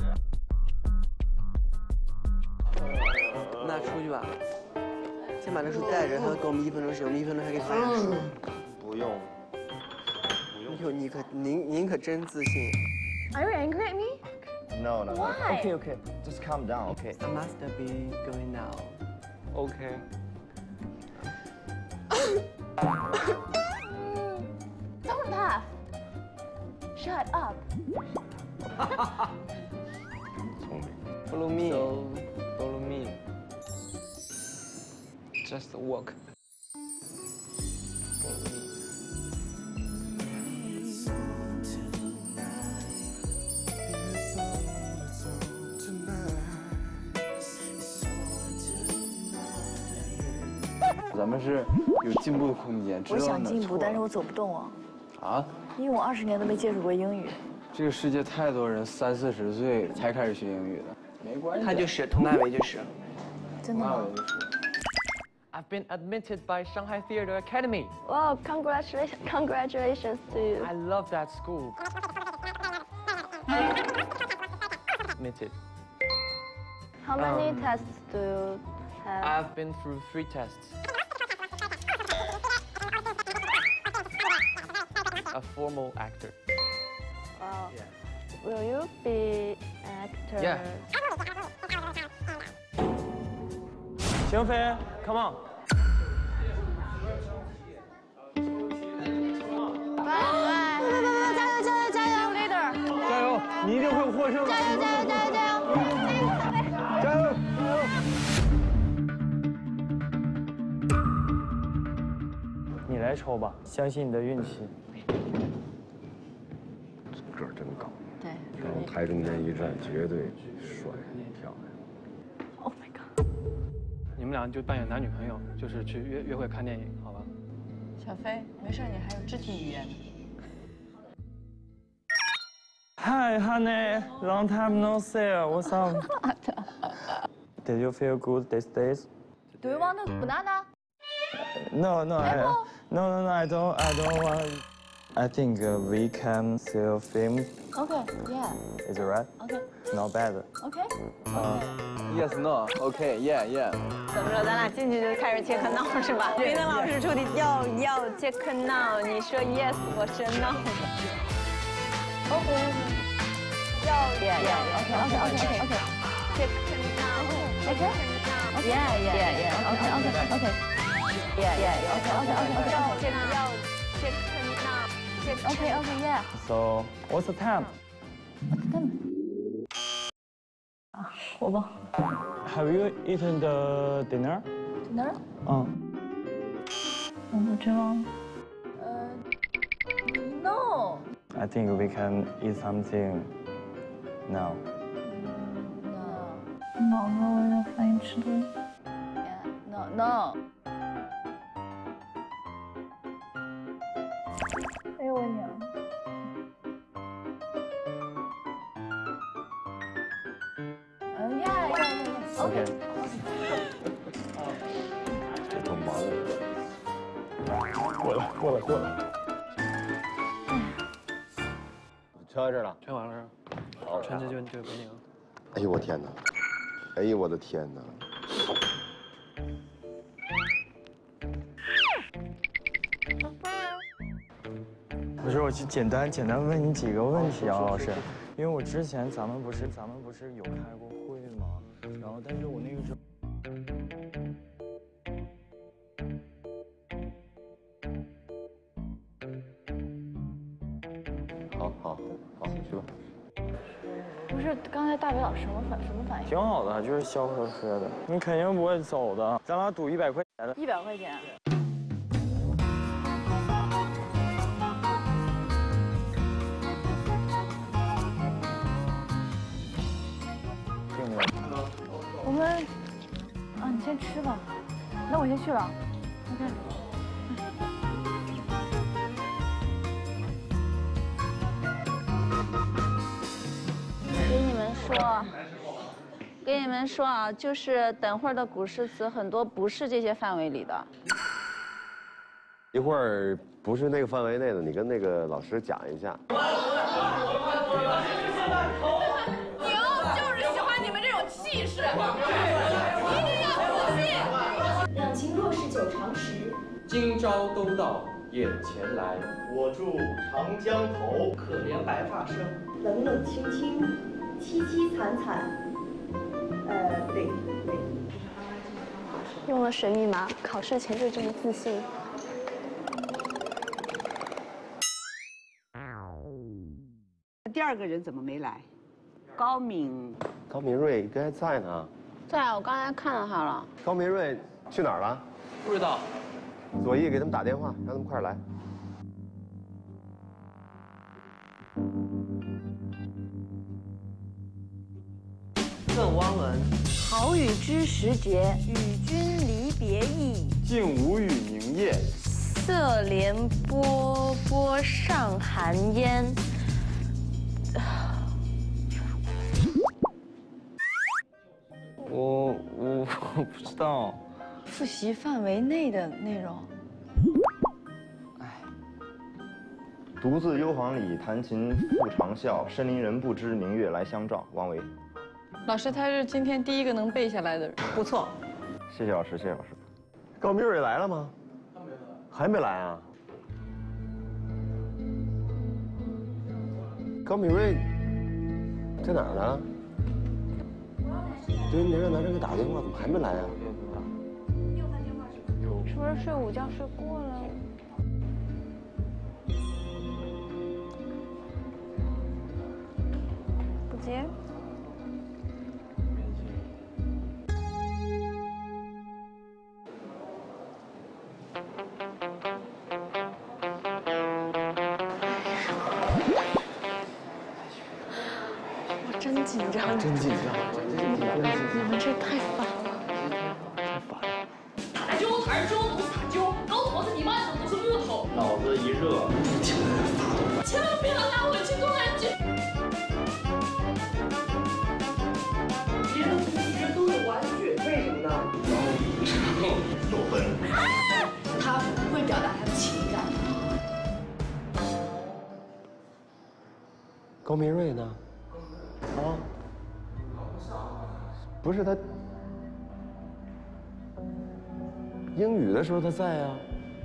那出去吧。 先把这书带着，他给我们1分钟时间，我们1分钟还可以翻一下书。 不用。 哟，您可真自信。 Are you angry at me? No. Why? Okay. Just calm down. Okay. I must be going now. Okay. Don't laugh. Shut up. Follow me. Follow me. Just walk. Follow me. 咱们是有进步的空间， 我想进步，但是我走不动啊。 啊？ 因为我20年都没接触过英语。 这个世界太多人30、40岁才开始学英语的，没关系。 他就是佟大为就是。 真的吗？ I've been admitted by Shanghai Theatre Academy. Wow, congratulations to you. I love that school. Admitted. How many tests do you have? I've been through 3 tests. A formal actor. Wow. Will you be actor? Yeah. 邢飞 ，Come on. 加油 ，leader！ 加油，你一定会获胜的！ 加油！ 加油！ 你来抽吧，相信你的运气。 个儿真高。 对。 然后台中间一站，绝对帅漂亮。 Oh my god！ 你们俩就扮演男女朋友，就是去约会看电影，好吧？ 小飞，没事，你还有肢体语言。 Hi, honey. Long time no see. What's up? Did you feel good these days? Do you want a banana? No. I don't want. I think we can see a film. Okay, yeah. Is it right? Okay. Not bad. Okay. Yes, no. Okay, yeah. 怎么着，咱俩进去就开始切克闹是吧？冰灯老师出题要切克闹，你说 yes， 我说 no。OK。要 yeah。OK。切克闹。OK。Yeah。OK。Yeah。OK。要切克闹。OK。Yeah。 So what's the time? Have you eaten the dinner? Dinner? 我知道。No. I think we can eat something now. No. 饱了，我要饭吃东西。No. 哎呦我娘！ OK。 这都忙了。 过了。 成， 穿完这了， 穿完了， 好， 穿着就给你了。 哎呦我天哪！哎呦我的天哪！ 不是，我就简单问你几个问题啊，老师，因为我之前咱们不是有开过会吗？然后但是我那个时候。 好，去吧。 不是，刚才大伟老师什么反应？ 挺好的，就是笑呵呵的。你肯定不会走的，咱俩赌100块钱。 100块钱。 定了。 我们，啊，你先吃吧，那我先去了。OK。 跟你们说啊，就是等会儿的古诗词很多不是这些范围里的。 一会儿不是那个范围内的，你跟那个老师讲一下。 牛就是喜欢你们这种气势，一定要自信。 两情若是久长时， 今朝都到眼前来。 我住长江头， 可怜白发生。 冷冷清清，凄凄惨惨。对。 用了水密码，考试前就这么自信。 第二个人怎么没来？高敏瑞应该在呢。 在，我刚才看到他了。 高明瑞去哪儿了？ 不知道。 左翼给他们打电话，让他们快点来。 赠汪文， 好雨知时节，与君离别意。 竟无语凝噎， 色帘波波上寒烟。 我不知道。 复习范围内的内容。 独自幽篁里，弹琴复长啸。深林人不知，明月来相照。王维。 老师，他是今天第一个能背下来的人， 不错。 谢谢老师，谢谢老师。 高明瑞来了吗？还没来啊？高敏瑞在哪儿呢？对，你让男生给打电话，怎么还没来啊？ 是不是睡午觉睡过了？不接。我真紧张， 真紧张， 你们这太烦了。 打揪才是揪奴撒揪，狗头子你妈怎么都是木头？ 脑子一热， 千万别让他回去做安检。 别的同学都有玩具，为什么呢？ 有分。 他不会表达他的情感。 高明瑞呢？啊？不是他，英语的时候他在啊。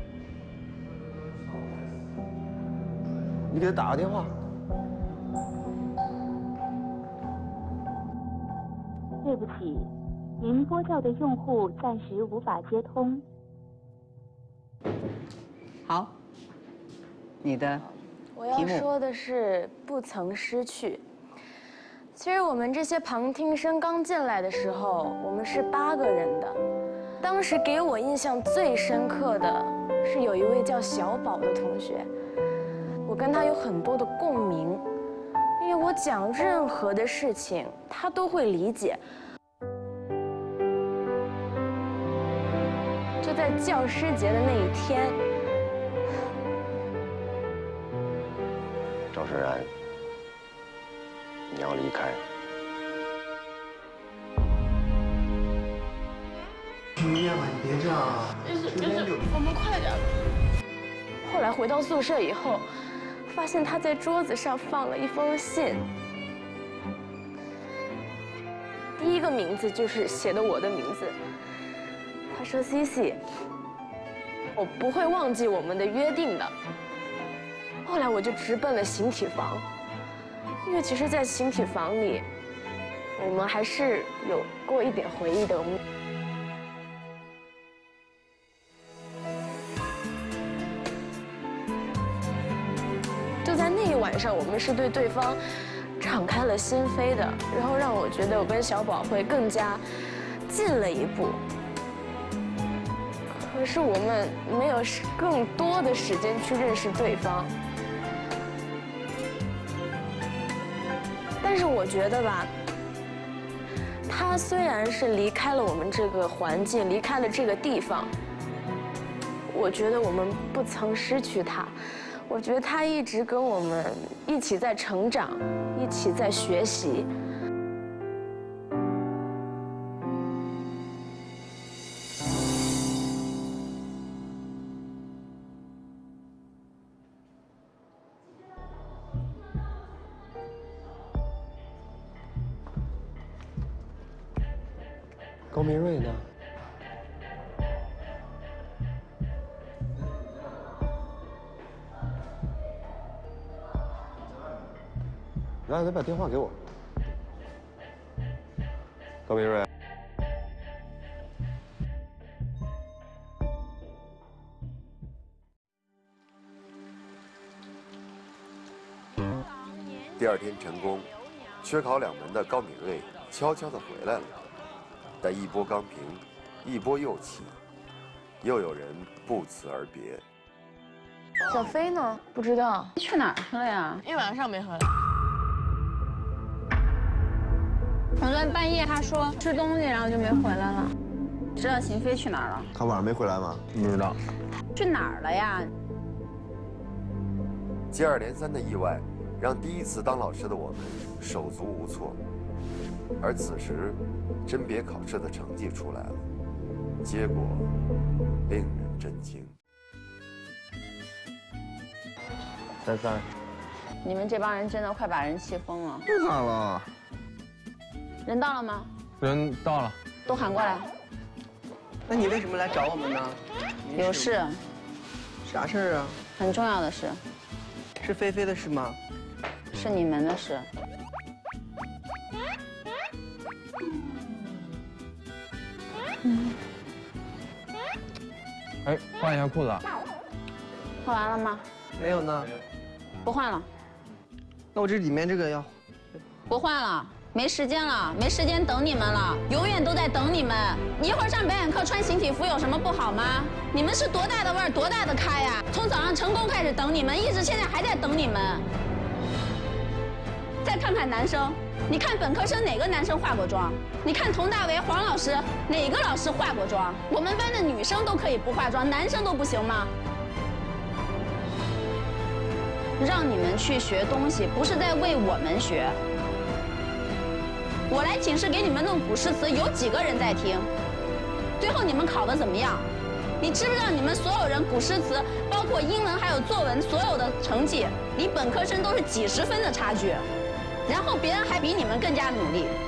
你给他打个电话。 对不起，您拨叫的用户暂时无法接通。 好，你的我要说的是不曾失去。其实我们这些旁听生刚进来的时候，我们是8个人的。当时给我印象最深刻的是有一位叫小宝的同学，我跟他有很多的共鸣，因为我讲任何的事情，他都会理解。就在教师节的那一天， 赵胜然，你要离开。 去医院吧，你别这样啊。 我们快点。后来回到宿舍以后， 发现他在桌子上放了一封信。第一个名字就是写的我的名字。他说 ：“Cici， 我不会忘记我们的约定的。”后来我就直奔了形体房，因为其实，在形体房里，我们还是有过一点回忆的。就在那一晚上，我们是对对方敞开了心扉的，然后让我觉得我跟小宝会更加近了一步。可是我们没有更多的时间去认识对方。但是我觉得吧，他虽然是离开了我们这个环境，离开了这个地方，我觉得我们不曾失去他。我觉得他一直跟我们一起在成长，一起在学习。 高明瑞呢？来，把电话给我。高明瑞。 第二天成功，缺考2门的高敏瑞悄悄地回来了。但一波刚平，一波又起，又有人不辞而别。 小飞呢？不知道去哪儿去了呀？ 一晚上没回来。 昨天半夜他说吃东西，然后就没回来了。知道邢飞去哪儿了？ 他晚上没回来吗？ 不知道。 去哪儿了呀？ 接二连三的意外，让第一次当老师的我们手足无措。而此时，甄别考试的成绩出来了，结果令人震惊。 33， 你们这帮人真的快把人气疯了。 这咋了？ 人到了吗？ 人到了。 都喊过来。 那你为什么来找我们呢？ 有事。 啥事儿啊？ 很重要的事。 是菲菲的事吗？ 是你们的事。 哎，换一下裤子。 换完了吗？ 没有呢。 不换了。 那我这里面这个要。 不换了，没时间了，没时间等你们了，永远都在等你们。你一会儿上表演课穿形体服有什么不好吗？你们是多大的腕儿，多大的咖呀！从早上成功开始等你们，一直现在还在等你们。再看看男生。你看本科生哪个男生化过妆？你看佟大为、黄老师哪个老师化过妆？我们班的女生都可以不化妆，男生都不行吗？让你们去学东西，不是在为我们学。我来寝室给你们弄古诗词，有几个人在听？最后你们考得怎么样？你知不知道你们所有人古诗词，包括英文还有作文，所有的成绩离本科生都是几十分的差距。然后别人还比你们更加努力，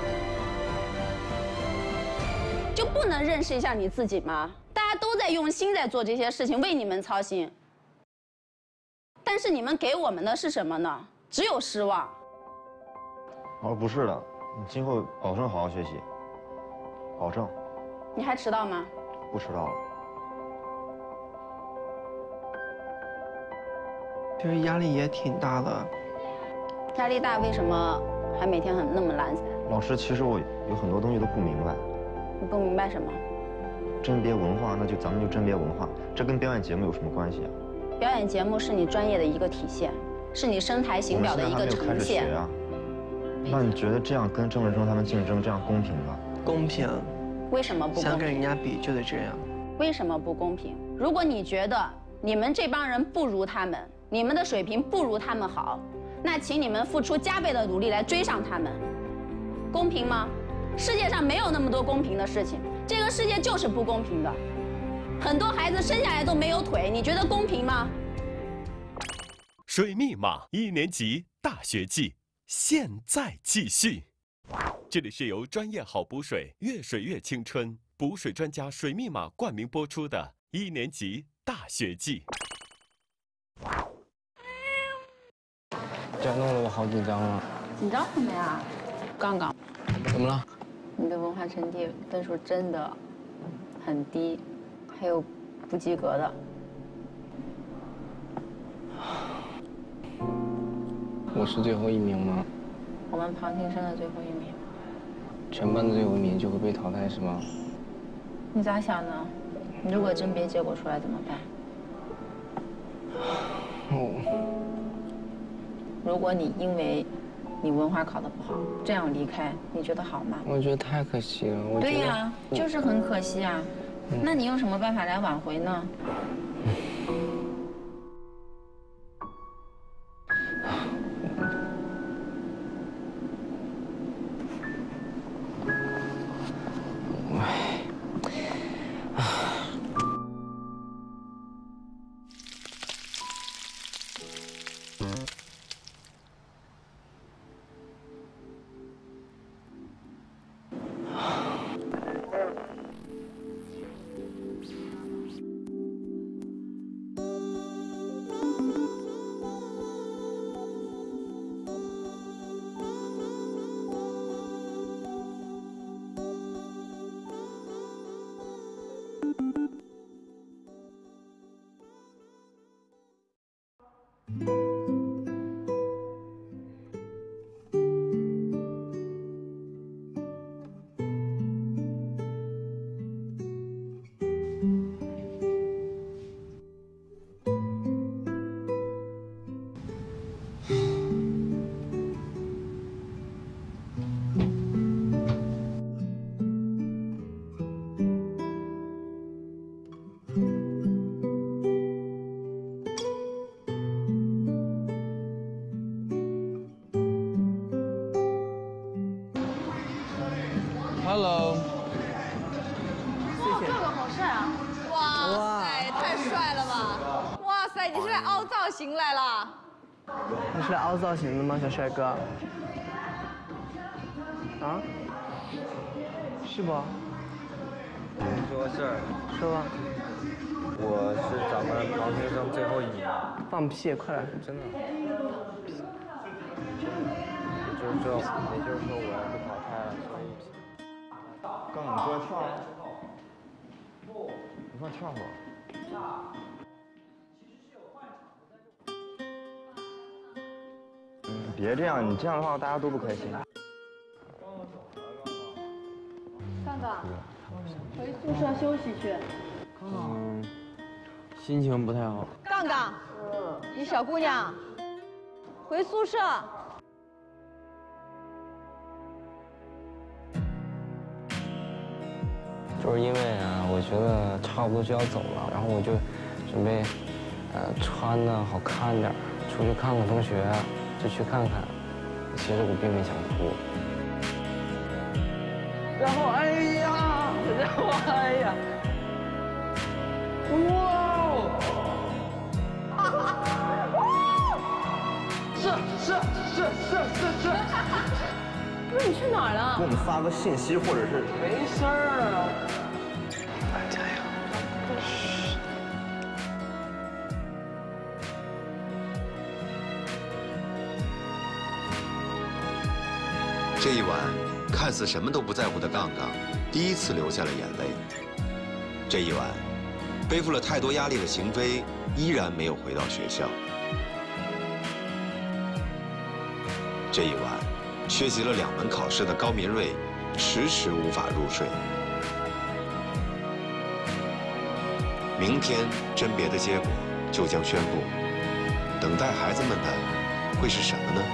就不能认识一下你自己吗？大家都在用心在做这些事情，为你们操心。但是你们给我们的是什么呢？只有失望。 我说不是的，你今后保证好好学习，保证。 你还迟到吗？ 不迟到了。 其实压力也挺大的。 压力大，为什么还每天那么懒散？ 老师，其实我有很多东西都不明白。 你不明白什么？ 甄别文化，咱们就甄别文化，这跟表演节目有什么关系啊？ 表演节目是你专业的一个体现，是你声台形表的一个呈现。 啊。那你觉得这样跟郑文生他们竞争，这样公平吗？ 公平。 为什么不公平？ 想跟人家比就得这样。 为什么不公平？如果你觉得你们这帮人不如他们，你们的水平不如他们好。那请你们付出加倍的努力来追上他们，公平吗？世界上没有那么多公平的事情，这个世界就是不公平的。很多孩子生下来都没有腿，你觉得公平吗？ 水密码1年级大学季，现在继续。这里是由专业好补水越水越青春补水专家水密码冠名播出的1年级大学季。 这样弄得我好紧张啊！ 紧张什么呀？杠杠， 怎么了？ 你的文化成绩分数真的很低，还有不及格的。 我是最后1名吗？ 我们旁听生的最后1名。 全班的最后1名就会被淘汰是吗？ 你咋想呢？如果甄别结果出来怎么办？如果你因为你文化考得不好，这样离开，你觉得好吗？ 我觉得太可惜了。 对呀，就是很可惜啊。那你用什么办法来挽回呢？ Hello。 谢谢。这个好帅啊！哇塞，太帅了吧！哇塞，你是来凹造型来了？ 你是来凹造型的吗，小帅哥？啊？是不？ 说个事儿。 说吧。 我是咱们旁听生最后1名。 放屁！快来！ 真的。也就是说我要被淘汰了，所以。 杠杠，你过来跳啊！你快跳会儿。别这样，你这样的话大家都不开心。 杠杠，回宿舍休息去。 心情不太好。 杠杠，你小姑娘，回宿舍。 就是因为啊，我觉得差不多就要走了，然后我就准备，穿的好看点，出去看看同学，就去看看。其实我并没想哭。然后哎呀，然后哎呀，哇！是。 不是你去哪儿了？ 给我们发个信息，或者是。 没事儿。加油！ 这一晚，看似什么都不在乎的杠杠，第一次流下了眼泪。这一晚，背负了太多压力的邢飞依然没有回到学校。这一晚，缺席了2门考试的高民瑞迟迟无法入睡。明天甄别的结果就将宣布，等待孩子们的会是什么呢？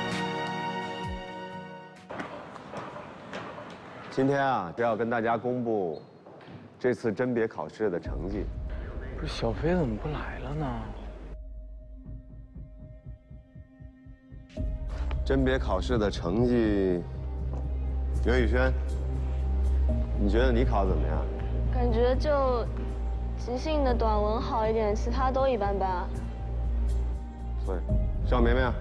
今天啊，就要跟大家公布这次甄别考试的成绩。 不是小飞怎么不来了呢？ 甄别考试的成绩，袁宇轩，你觉得你考得怎么样？ 感觉就即兴的短文好一点，其他都一般般。 邵明明，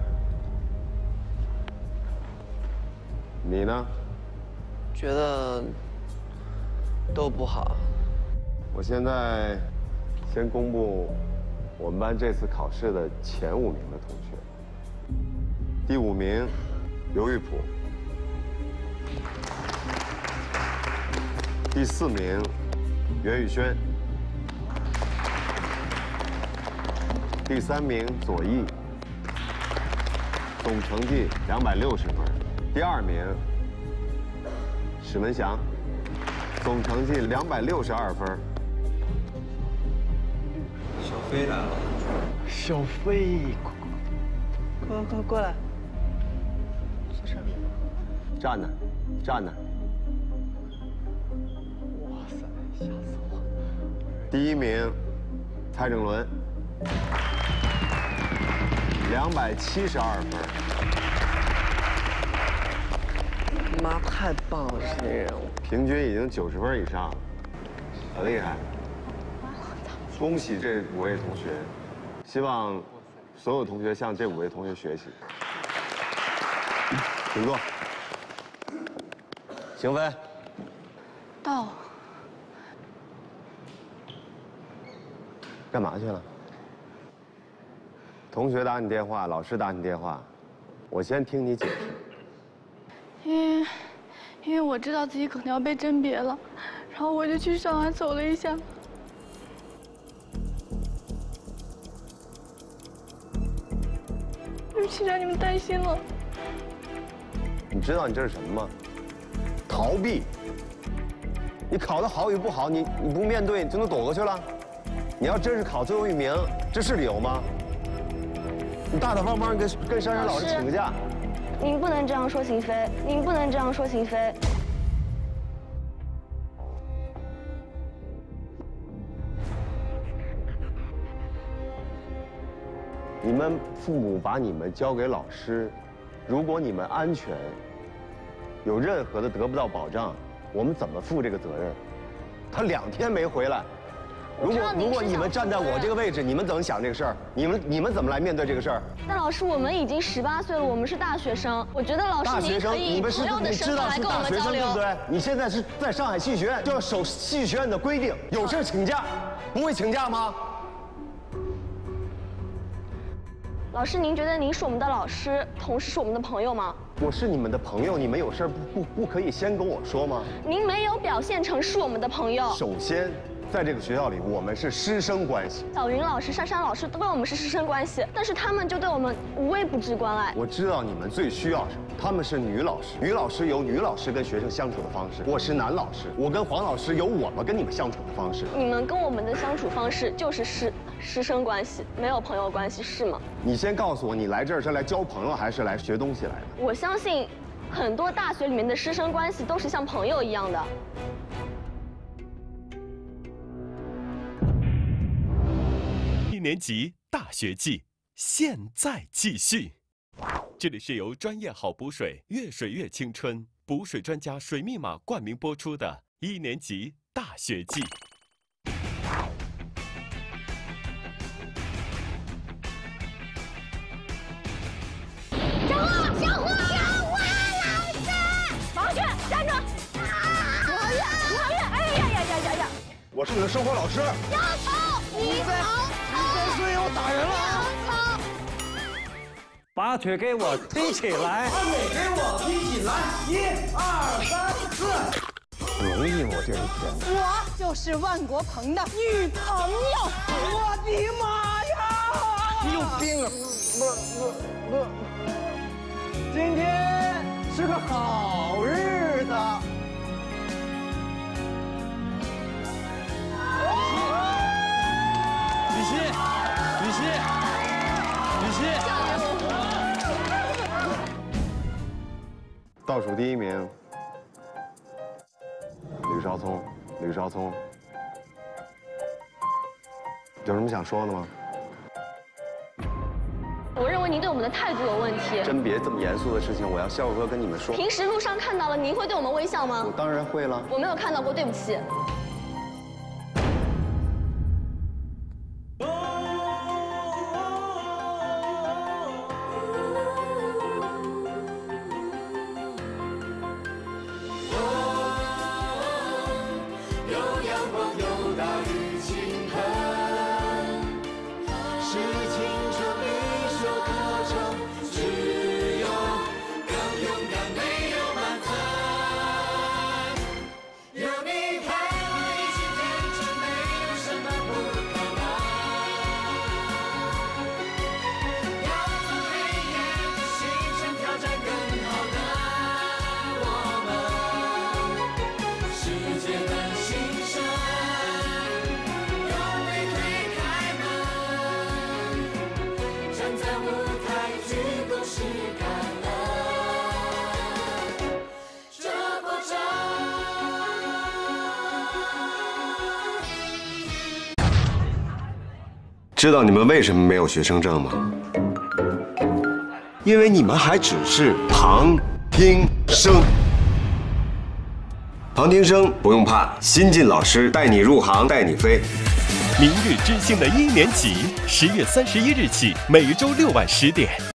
你呢？ 觉得都不好。 我现在先公布我们班这次考试的前5名的同学。第5名，刘玉普。第4名，袁宇轩。第3名，左毅。总成绩260分。第2名，史文祥。总成绩262分。 小飞来了。 小飞， 快过来。坐这儿。 站那，站那。 哇塞，吓死我！ 第1名，蔡正伦，272分。 妈，太棒了，这些人， 平均已经90分以上了，很厉害。恭喜这5位同学，希望所有同学向这5位同学学习。请坐。邢飞。 到。 干嘛去了？同学打你电话，老师打你电话，我先听你解释。 因为我知道自己可能要被甄别了，然后我就去上海走了一下。对不起，让你们担心了。 你知道你这是什么吗？逃避。你考得好与不好，你不面对，你就能躲过去了？你要真是考最后1名，这是理由吗？你大大方方跟珊珊老师请个假。 您不能这样说秦飞，您不能这样说秦飞。 你们父母把你们交给老师，如果你们安全，有任何的得不到保障，我们怎么负这个责任？他2天没回来，如果你们站在我这个位置，你们怎么想这个事儿？你们怎么来面对这个事儿？ 但老师，我们已经18岁了，我们是大学生，我觉得老师您可以以朋友的身份来跟我们交流。 对不对？你现在是在上海戏剧学院，就要守戏剧学院的规定，有事请假，不会请假吗？ 老师，您觉得您是我们的老师，同时是我们的朋友吗？ 我是你们的朋友，你们有事不可以先跟我说吗？ 您没有表现成是我们的朋友。 首先，在这个学校里，我们是师生关系。 小云老师、珊珊老师都跟我们是师生关系，但是他们就对我们无微不至关爱。 我知道你们最需要什么，他们是女老师，女老师有女老师跟学生相处的方式，我是男老师，我跟黄老师有我们跟你们相处的方式。 你们跟我们的相处方式就是师生关系，没有朋友关系，是吗？ 你先告诉我，你来这儿是来交朋友还是来学东西来的？ 我相信，很多大学里面的师生关系都是像朋友一样的。 1年级大学季现在继续。这里是由专业好补水越水越青春补水专家水密码冠名播出的1年级大学季。 小花老师，王轩站住！王月，哎呀！ 我是你的生活老师。 杨草，你再睡我打人了啊！ 把腿给我提起来， 把腿给我提起来，1、2、3、4。 容易吗？我这一天。 我就是万国鹏的女朋友。 我的妈呀！ 你有病啊！ 不，今天是个好日子。 雨熙， 倒数第1名，吕少聪，有什么想说的吗？ 我认为您对我们的态度有问题。 甄别这么严肃的事情，我要笑呵跟你们说。 平时路上看到了，您会对我们微笑吗？ 我当然会了。 我没有看到过，对不起。 知道你们为什么没有学生证吗？因为你们还只是旁听生。旁听生不用怕，新晋老师带你入行，带你飞。 明日之星的1年级，10月31日起，每周6晚10点。